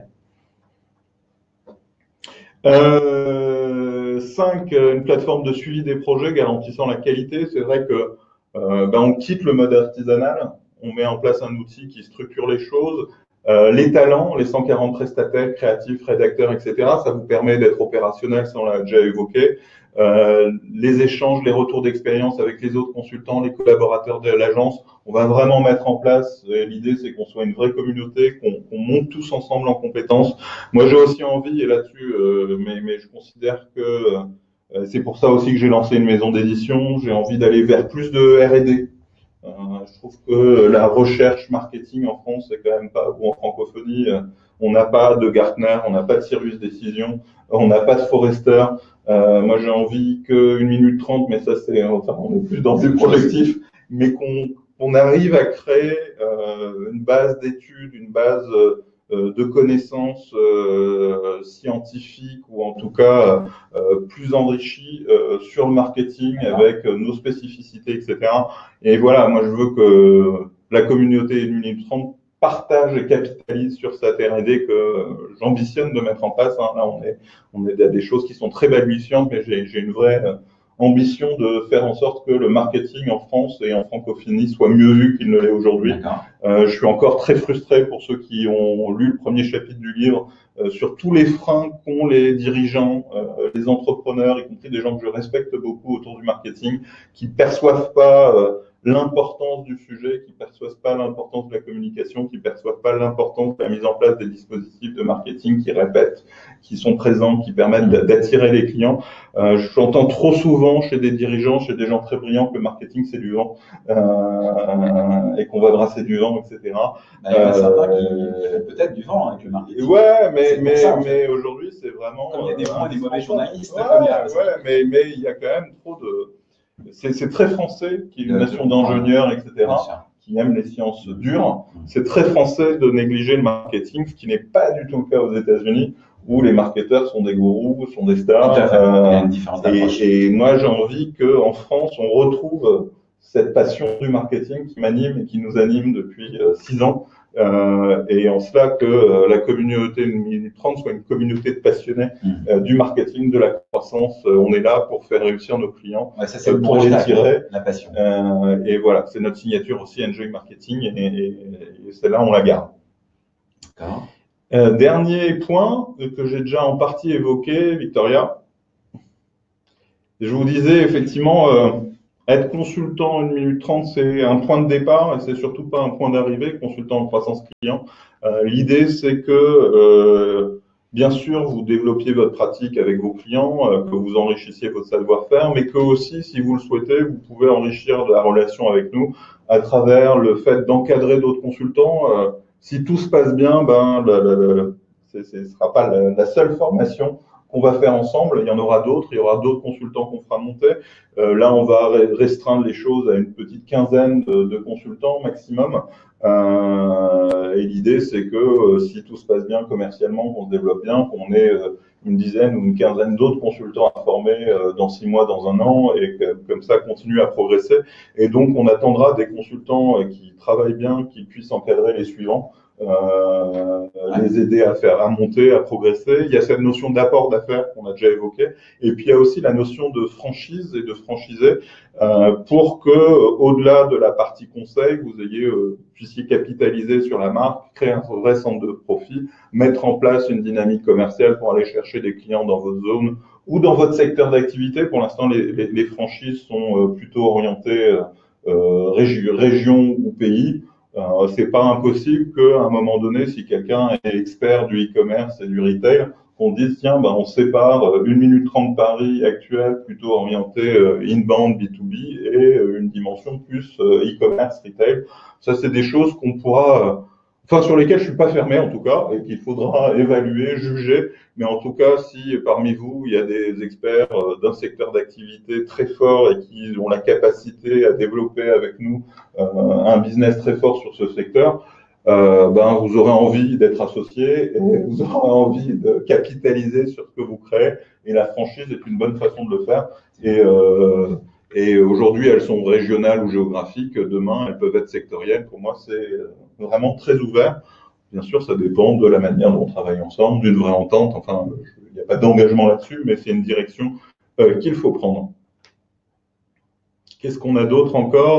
Euh, cinq, une plateforme de suivi des projets garantissant la qualité. C'est vrai que euh, ben on quitte le mode artisanal, on met en place un outil qui structure les choses. Euh, les talents, les cent quarante prestataires, créatifs, rédacteurs, et cetera, ça vous permet d'être opérationnel, ça on l'a déjà évoqué. Euh, les échanges, les retours d'expérience avec les autres consultants, les collaborateurs de l'agence, on va vraiment mettre en place. L'idée, c'est qu'on soit une vraie communauté, qu'on qu'on monte tous ensemble en compétences. Moi, j'ai aussi envie, et là-dessus, euh, mais, mais je considère que euh, c'est pour ça aussi que j'ai lancé une maison d'édition. J'ai envie d'aller vers plus de R et D. Euh, je trouve que la recherche marketing en France, c'est quand même pas, ou en francophonie, euh, on n'a pas de Gartner, on n'a pas de Sirius Décision, on n'a pas de Forrester. Euh, moi, j'ai envie qu'une minute trente, mais ça, c'est, enfin, on est plus dans du projectif, mais qu'on qu'on arrive à créer euh, une base d'études, une base euh, de connaissances euh, scientifiques ou en tout cas euh, plus enrichies euh, sur le marketing avec euh, nos spécificités, et cetera. Et voilà, moi, je veux que la communauté une minute trente partage et capitalise sur cette R et D que j'ambitionne de mettre en place. Hein. Là, on est, on est à des choses qui sont très balbutiantes, mais j'ai, j'ai une vraie ambition de faire en sorte que le marketing en France et en francophonie soit mieux vu qu'il ne l'est aujourd'hui. Euh, je suis encore très frustré pour ceux qui ont lu le premier chapitre du livre euh, sur tous les freins qu'ont les dirigeants, euh, les entrepreneurs, y compris des gens que je respecte beaucoup autour du marketing, qui perçoivent pas euh, l'importance du sujet, qui perçoivent pas l'importance de la communication, qui perçoivent pas l'importance de la mise en place des dispositifs de marketing qui répètent, qui sont présents, qui permettent d'attirer les clients. Euh, j'entends trop souvent chez des dirigeants, chez des gens très brillants que le marketing c'est du vent euh, et qu'on va brasser du vent, et cetera. Bah, il y en a certains qui font peut-être du vent avec le marketing. Ouais, mais mais ça, en fait. mais aujourd'hui c'est vraiment comme il y a des bons et des mauvais journalistes. Ouais, comme il y a, ouais, mais mais il y a quand même trop de C'est, c'est très français, qui est une nation d'ingénieurs, et cetera, qui aime les sciences dures. C'est très français de négliger le marketing, ce qui n'est pas du tout le cas aux États-Unis, où les marketeurs sont des gourous, sont des stars. Tout à fait. Euh, Il y a une différence d'approche. Et, et moi, j'ai envie qu'en France, on retrouve cette passion du marketing qui m'anime et qui nous anime depuis euh, six ans. Euh, et en cela que euh, la communauté une minute trente soit une communauté de passionnés mmh. euh, du marketing, de la croissance. Euh, on est là pour faire réussir nos clients, ouais, ça, c'est euh, pour les tirer. La passion. Euh, et voilà, c'est notre signature aussi Enjoy Marketing et, et, et celle-là, on la garde. D'accord. Euh, dernier point que j'ai déjà en partie évoqué, Victoria. Je vous disais effectivement, euh, être consultant une minute trente, c'est un point de départ et c'est surtout pas un point d'arrivée, consultant en croissance client. Euh, l'idée, c'est que, euh, bien sûr, vous développiez votre pratique avec vos clients, euh, que vous enrichissiez votre savoir-faire, mais que aussi, si vous le souhaitez, vous pouvez enrichir la relation avec nous à travers le fait d'encadrer d'autres consultants. Euh, si tout se passe bien, ben, ce ne sera pas la, la seule formation qu'on va faire ensemble. Il y en aura d'autres, il y aura d'autres consultants qu'on fera monter. Euh, là, on va restreindre les choses à une petite quinzaine de, de consultants maximum. Euh, et l'idée, c'est que euh, si tout se passe bien commercialement, qu'on se développe bien, qu'on ait euh, une dizaine ou une quinzaine d'autres consultants à former euh, dans six mois, dans un an, et que comme ça continue à progresser. Et donc, on attendra des consultants euh, qui travaillent bien, qui puissent encadrer les suivants. Euh, les aider à faire, à monter, à progresser. Il y a cette notion d'apport d'affaires qu'on a déjà évoqué, et puis il y a aussi la notion de franchise et de franchisé euh, pour que, euh, au-delà de la partie conseil, vous ayez euh, puissiez capitaliser sur la marque, créer un vrai centre de profit, mettre en place une dynamique commerciale pour aller chercher des clients dans votre zone ou dans votre secteur d'activité. Pour l'instant, les, les, les franchises sont euh, plutôt orientées euh, régi région ou pays. Euh, c'est pas impossible qu'à un moment donné, si quelqu'un est expert du e-commerce et du retail, qu'on dise tiens, ben, on sépare une minute trente Paris actuelle plutôt orientée euh, inbound B deux B et euh, une dimension plus euh, e-commerce retail. Ça, c'est des choses qu'on pourra, euh, enfin sur lesquelles je suis pas fermé en tout cas et qu'il faudra évaluer, juger. Mais en tout cas, si parmi vous il y a des experts euh, d'un secteur d'activité très fort et qui ont la capacité à développer avec nous euh, un business très fort sur ce secteur, euh, ben vous aurez envie d'être associé et vous aurez envie de capitaliser sur ce que vous créez. Et la franchise est une bonne façon de le faire. Et, euh, et aujourd'hui, elles sont régionales ou géographiques. Demain, elles peuvent être sectorielles. Pour moi, c'est vraiment très ouvert. Bien sûr, ça dépend de la manière dont on travaille ensemble, d'une vraie entente. Enfin, il n'y a pas d'engagement là-dessus, mais c'est une direction euh, qu'il faut prendre. Qu'est-ce qu'on a d'autre encore ?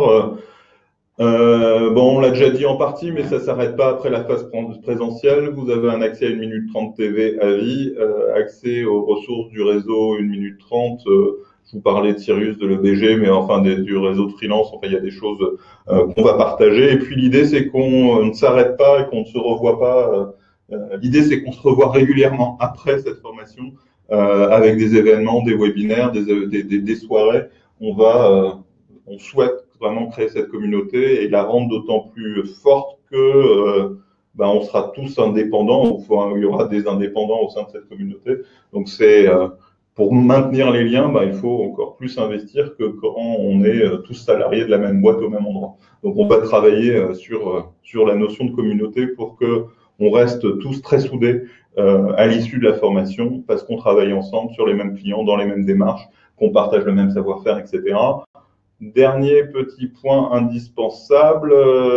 Euh, bon, on l'a déjà dit en partie, mais ça s'arrête pas après la phase présentielle. Vous avez un accès à une minute trente T V à vie, euh, accès aux ressources du réseau une minute trente. Euh, je vous parlais de Sirius, de l'E B G, mais enfin des, du réseau de freelance. Enfin, il y a des choses euh, qu'on va partager. Et puis l'idée, c'est qu'on ne s'arrête pas et qu'on ne se revoit pas. Euh, l'idée, c'est qu'on se revoit régulièrement après cette formation euh, avec des événements, des webinaires, des, des, des, des soirées. On va, euh, on souhaite vraiment créer cette communauté et la rendre d'autant plus forte que euh, ben, on sera tous indépendants, enfin, il y aura des indépendants au sein de cette communauté. Donc c'est euh, pour maintenir les liens, ben, il faut encore plus investir que quand on est euh, tous salariés de la même boîte au même endroit. Donc on va travailler euh, sur euh, sur la notion de communauté pour que on reste tous très soudés euh, à l'issue de la formation parce qu'on travaille ensemble sur les mêmes clients, dans les mêmes démarches, qu'on partage le même savoir-faire, et cetera. Dernier petit point indispensable,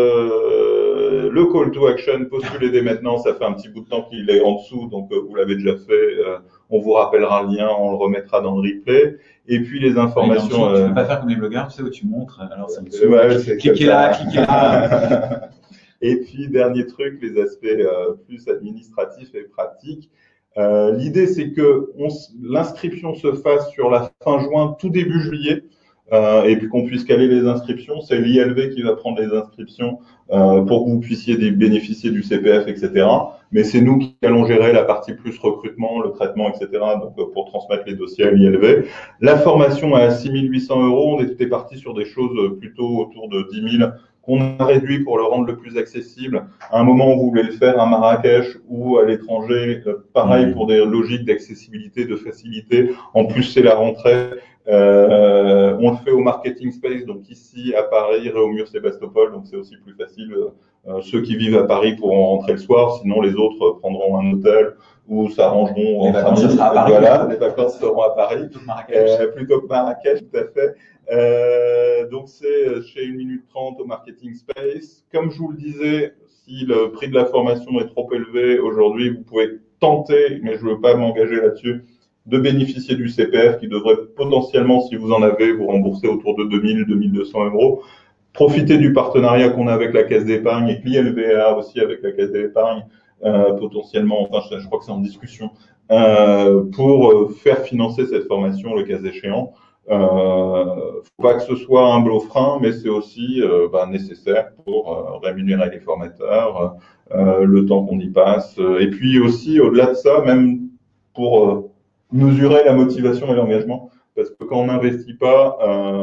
euh, le call to action, postulez dès maintenant, ça fait un petit bout de temps qu'il est en dessous, donc euh, vous l'avez déjà fait, euh, on vous rappellera le lien, on le remettra dans le replay. Et puis les informations... Ouais, euh, tu peux pas faire comme les blogueurs, tu sais, où tu montres, alors c'est en dessous, ouais, cliquez là, cliquez là. Et puis dernier truc, les aspects euh, plus administratifs et pratiques. Euh, l'idée, c'est que l'inscription se fasse sur la fin juin, tout début juillet. Euh, et puis qu'on puisse caler les inscriptions. C'est l'I L V qui va prendre les inscriptions euh, pour que vous puissiez bénéficier du C P F, et cetera. Mais c'est nous qui allons gérer la partie plus recrutement, le traitement, et cetera. Donc pour transmettre les dossiers à l'I L V. La formation est à six mille huit cents euros. On était parti sur des choses plutôt autour de dix mille qu'on a réduit pour le rendre le plus accessible. À un moment où vous voulez le faire à Marrakech ou à l'étranger, pareil pour des logiques d'accessibilité, de facilité. En plus, c'est la rentrée. Euh, on le fait au Marketing Space, donc ici à Paris, Réaumur-Sébastopol, donc c'est aussi plus facile. Euh, ceux qui vivent à Paris pourront rentrer le soir, sinon les autres prendront un hôtel ou s'arrangeront. Les vacances, ça sera à Paris. Voilà, les vacances seront à Paris. Plutôt que Marrakech. Euh, plutôt que Marrakech, tout à fait. Euh, donc c'est chez une minute trente au Marketing Space. Comme je vous le disais, si le prix de la formation est trop élevé aujourd'hui, vous pouvez tenter, mais je ne veux pas m'engager là-dessus, de bénéficier du C P F qui devrait potentiellement, si vous en avez, vous rembourser autour de deux mille, deux mille deux cents euros. Profitez du partenariat qu'on a avec la Caisse d'épargne et que l'I L V A aussi avec la Caisse d'épargne, euh, potentiellement, enfin je, je crois que c'est en discussion, euh, pour faire financer cette formation le cas échéant. Euh, faut pas que ce soit un beau frein, mais c'est aussi euh, bah, nécessaire pour euh, rémunérer les formateurs, euh, le temps qu'on y passe, et puis aussi au-delà de ça, même pour euh, mesurer la motivation et l'engagement, parce que quand on n'investit pas,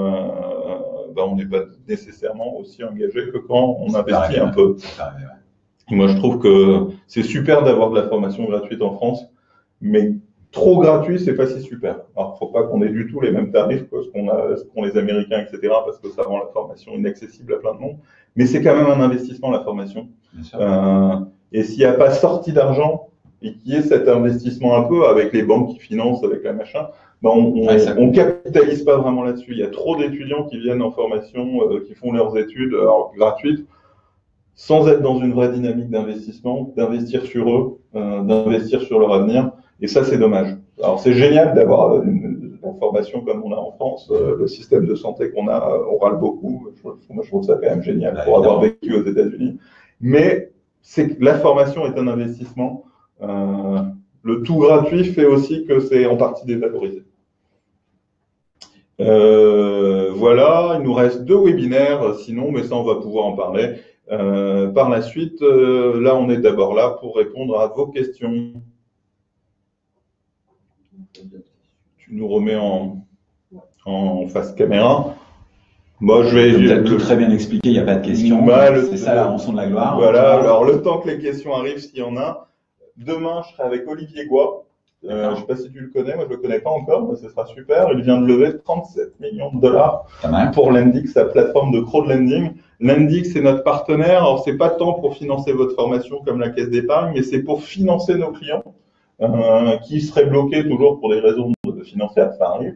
euh, ben on n'est pas nécessairement aussi engagé que quand on investit un peu. Moi, je trouve que c'est super d'avoir de la formation gratuite en France, mais trop gratuit, c'est pas si super. Alors, faut pas qu'on ait du tout les mêmes tarifs que ce qu'on a, ce qu'ont les Américains, et cetera, parce que ça rend la formation inaccessible à plein de monde. Mais c'est quand même un investissement, la formation. Bien sûr. Euh, et s'il n'y a pas sorti d'argent et qu'il y ait cet investissement un peu avec les banques qui financent, avec la machin, ben on, on, Ouais, ça- on capitalise pas vraiment là-dessus. Il y a trop d'étudiants qui viennent en formation, euh, qui font leurs études alors, gratuites, sans être dans une vraie dynamique d'investissement, d'investir sur eux, euh, d'investir sur leur avenir. Et ça, c'est dommage. Alors, c'est génial d'avoir une, une formation comme on a en France. Euh, le système de santé qu'on a, on râle beaucoup. Je, moi, je trouve ça quand même génial Bah, pour avoir évidemment. vécu aux États-Unis. Mais c'est que la formation est un investissement. Euh, le tout gratuit fait aussi que c'est en partie dévalorisé. Euh, voilà, il nous reste deux webinaires, sinon, mais ça, on va pouvoir en parler. Euh, par la suite, euh, là, on est d'abord là pour répondre à vos questions. Tu nous remets en, en face caméra. Moi, je vais. Comme tu as tout très bien expliqué, il n'y a pas de questions. Bah, le- c'est ça la rançon de la gloire. Voilà, alors le temps que les questions arrivent, s'il y en a. Demain, je serai avec Olivier Goua. Euh, je ne sais pas si tu le connais, moi je ne le connais pas encore, mais ce sera super. Il vient de lever trente-sept millions de dollars Pas mal. pour Lendix, sa plateforme de crowdlending. Lendix est notre partenaire. Alors, c'est pas tant pour financer votre formation comme la caisse d'épargne, mais c'est pour financer nos clients euh, qui seraient bloqués toujours pour des raisons de financières, ça arrive,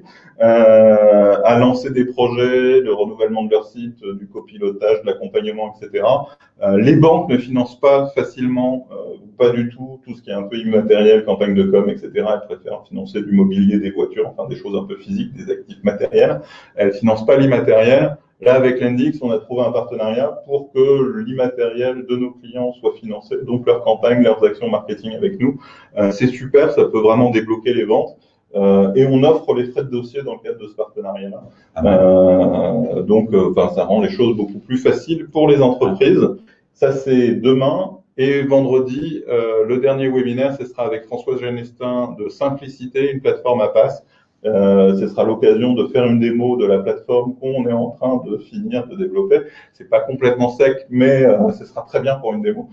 euh, à lancer des projets, le renouvellement de leur site, euh, du copilotage, de l'accompagnement, et cetera. Euh, les banques ne financent pas facilement, euh, ou pas du tout, tout ce qui est un peu immatériel, campagne de com, et cetera. Elles préfèrent financer du mobilier, des voitures, enfin des choses un peu physiques, des actifs matériels. Elles financent pas l'immatériel. Là, avec Lendix, on a trouvé un partenariat pour que l'immatériel de nos clients soit financé, donc leurs campagnes, leurs actions marketing avec nous. Euh, c'est super, ça peut vraiment débloquer les ventes. Euh, et on offre les frais de dossier dans le cadre de ce partenariat-là. Euh, donc, euh, enfin, ça rend les choses beaucoup plus faciles pour les entreprises. Ça, c'est demain. Et vendredi, euh, le dernier webinaire, ce sera avec Françoise Genestin de Simplicité, une plateforme à passe. Euh, ce sera l'occasion de faire une démo de la plateforme qu'on est en train de finir de développer. C'est pas complètement sec, mais euh, ce sera très bien pour une démo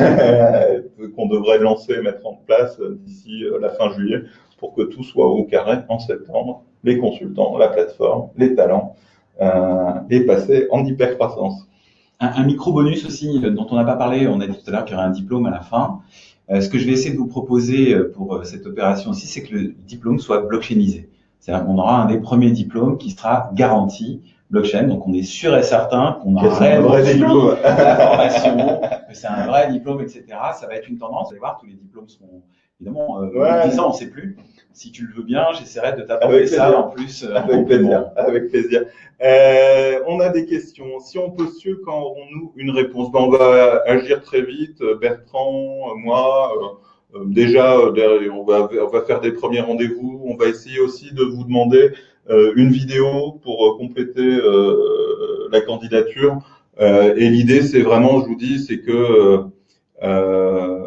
qu'on devrait lancer et mettre en place d'ici euh, la fin juillet pour que tout soit au carré en septembre. Les consultants, la plateforme, les talents euh, et passer en hypercroissance. Un, un micro-bonus aussi euh, dont on n'a pas parlé, on a dit tout à l'heure qu'il y aurait un diplôme à la fin. Euh, ce que je vais essayer de vous proposer euh, pour euh, cette opération aussi, c'est que le diplôme soit blockchainisé. C'est-à-dire qu'on aura un des premiers diplômes qui sera garanti blockchain, donc on est sûr et certain qu'on a un vrai diplôme, la formation, que c'est un vrai diplôme, et cetera. Ça va être une tendance, vous allez voir, tous les diplômes seront évidemment, euh, ouais. dix ans, on ne sait plus. Si tu le veux bien, j'essaierai de t'apporter ça en plus. Euh, avec plaisir, avec plaisir. Euh, on a des questions. Si on postule, quand aurons-nous une réponse? Ben, on va agir très vite. Bertrand, moi, euh, euh, déjà, euh, on va, on va faire des premiers rendez-vous. On va essayer aussi de vous demander euh, une vidéo pour euh, compléter euh, la candidature. Euh, et l'idée, c'est vraiment, je vous dis, c'est que euh,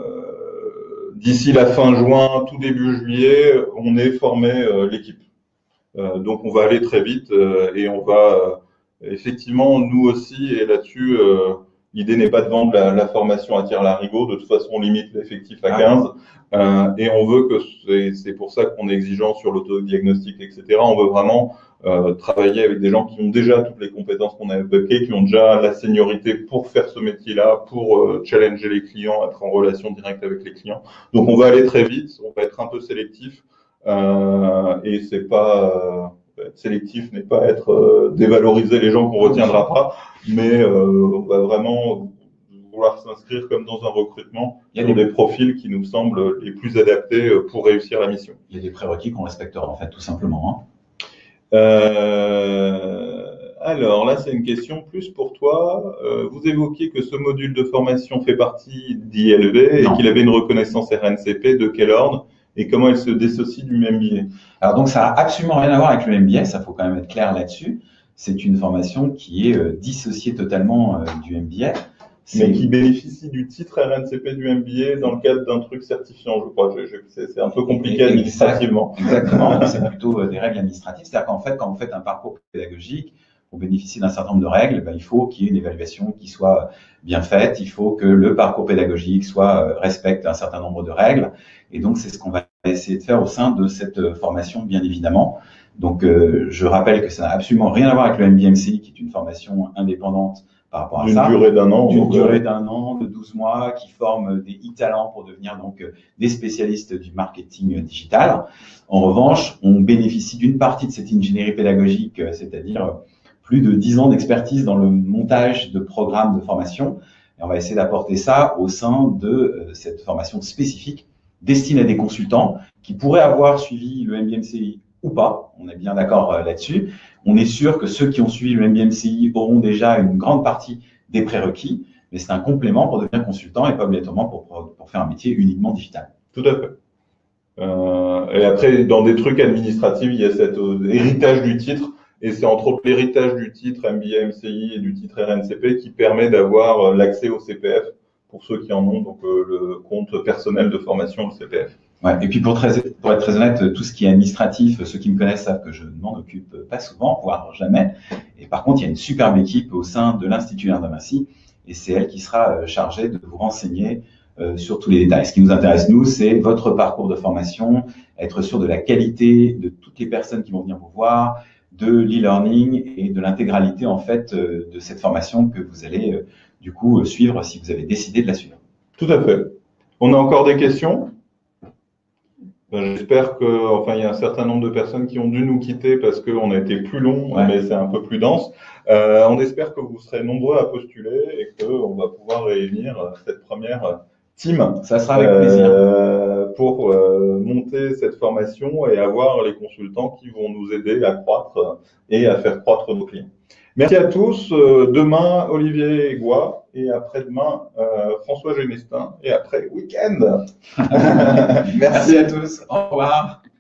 d'ici la fin juin, tout début juillet, on est formé euh, l'équipe. Euh, donc on va aller très vite euh, et on va euh, effectivement nous aussi et là-dessus euh, l'idée n'est pas de vendre la, la formation à tire-larigot. De toute façon on limite l'effectif à quinze euh, et on veut que c'est pour ça qu'on est exigeant sur l'autodiagnostic, et cetera. On veut vraiment euh, travailler avec des gens qui ont déjà toutes les compétences qu'on a évoquées, qui ont déjà la seniorité pour faire ce métier-là, pour euh, challenger les clients, être en relation directe avec les clients. Donc on va aller très vite, on va être un peu sélectif. Euh, et c'est pas euh, être sélectif n'est pas être euh, dévaloriser les gens qu'on retiendra pas, mais euh, on va vraiment vouloir s'inscrire comme dans un recrutement sur des... des profils qui nous semblent les plus adaptés pour réussir la mission. Il y a des prérequis qu'on respectera en fait tout simplement. Hein. Euh, alors là, c'est une question plus pour toi. Euh, vous évoquiez que ce module de formation fait partie d'I L V et qu'il avait une reconnaissance R N C P. De quel ordre? Et comment elle se dissocie du M B A? Alors donc ça n'a absolument rien à voir avec le M B A, ça faut quand même être clair là-dessus. C'est une formation qui est euh, dissociée totalement euh, du M B A. Mais qui bénéficie du titre R N C P du M B A dans le cadre d'un truc certifiant, je crois. C'est un peu compliqué administrativement. Exactement, c'est plutôt euh, des règles administratives. C'est-à-dire qu'en fait, quand vous faites un parcours pédagogique, pour bénéficier d'un certain nombre de règles, ben, il faut qu'il y ait une évaluation qui soit bien faite, il faut que le parcours pédagogique soit, euh, respecte un certain nombre de règles. Et donc, c'est ce qu'on va va essayer de faire au sein de cette formation, bien évidemment. Donc, euh, je rappelle que ça n'a absolument rien à voir avec le M B M C I, qui est une formation indépendante par rapport à ça. D'une durée d'un an. D'une durée d'un an, de douze mois, qui forme des e-talents pour devenir donc des spécialistes du marketing digital. En revanche, on bénéficie d'une partie de cette ingénierie pédagogique, c'est-à-dire plus de dix ans d'expertise dans le montage de programmes de formation. Et on va essayer d'apporter ça au sein de cette formation spécifique destinée à des consultants qui pourraient avoir suivi le M B M C I ou pas. On est bien d'accord là-dessus. On est sûr que ceux qui ont suivi le M B M C I auront déjà une grande partie des prérequis, mais c'est un complément pour devenir consultant et pas obligatoirement pour, pour, pour faire un métier uniquement digital. Tout à fait. Euh, et après, dans des trucs administratifs, il y a cet euh, héritage du titre. Et c'est entre autres l'héritage du titre M B M C I et du titre R N C P qui permet d'avoir l'accès au C P F pour ceux qui en ont, donc euh, le compte personnel de formation, le C P F. Ouais, et puis pour, très, pour être très honnête, tout ce qui est administratif, ceux qui me connaissent savent que je ne m'en occupe pas souvent, voire jamais. Et par contre, il y a une superbe équipe au sein de l'Institut Léonard de Vinci et c'est elle qui sera chargée de vous renseigner euh, sur tous les détails. Ce qui nous intéresse, nous, c'est votre parcours de formation, être sûr de la qualité de toutes les personnes qui vont venir vous voir, de l'e-learning et de l'intégralité en fait euh, de cette formation que vous allez euh, du coup euh, suivre si vous avez décidé de la suivre. Tout à fait. On a encore des questions? J'espère que, enfin, il y a un certain nombre de personnes qui ont dû nous quitter parce qu'on a été plus long, ouais. Mais c'est un peu plus dense. Euh, on espère que vous serez nombreux à postuler et qu'on va pouvoir réunir cette première team. Ça sera avec plaisir. Euh, pour euh, monter cette formation et avoir les consultants qui vont nous aider à croître et à faire croître nos clients. Merci à tous. Euh, demain, Olivier Goua et après-demain, euh, François Genestin et après, week-end. Merci à tous. Au revoir.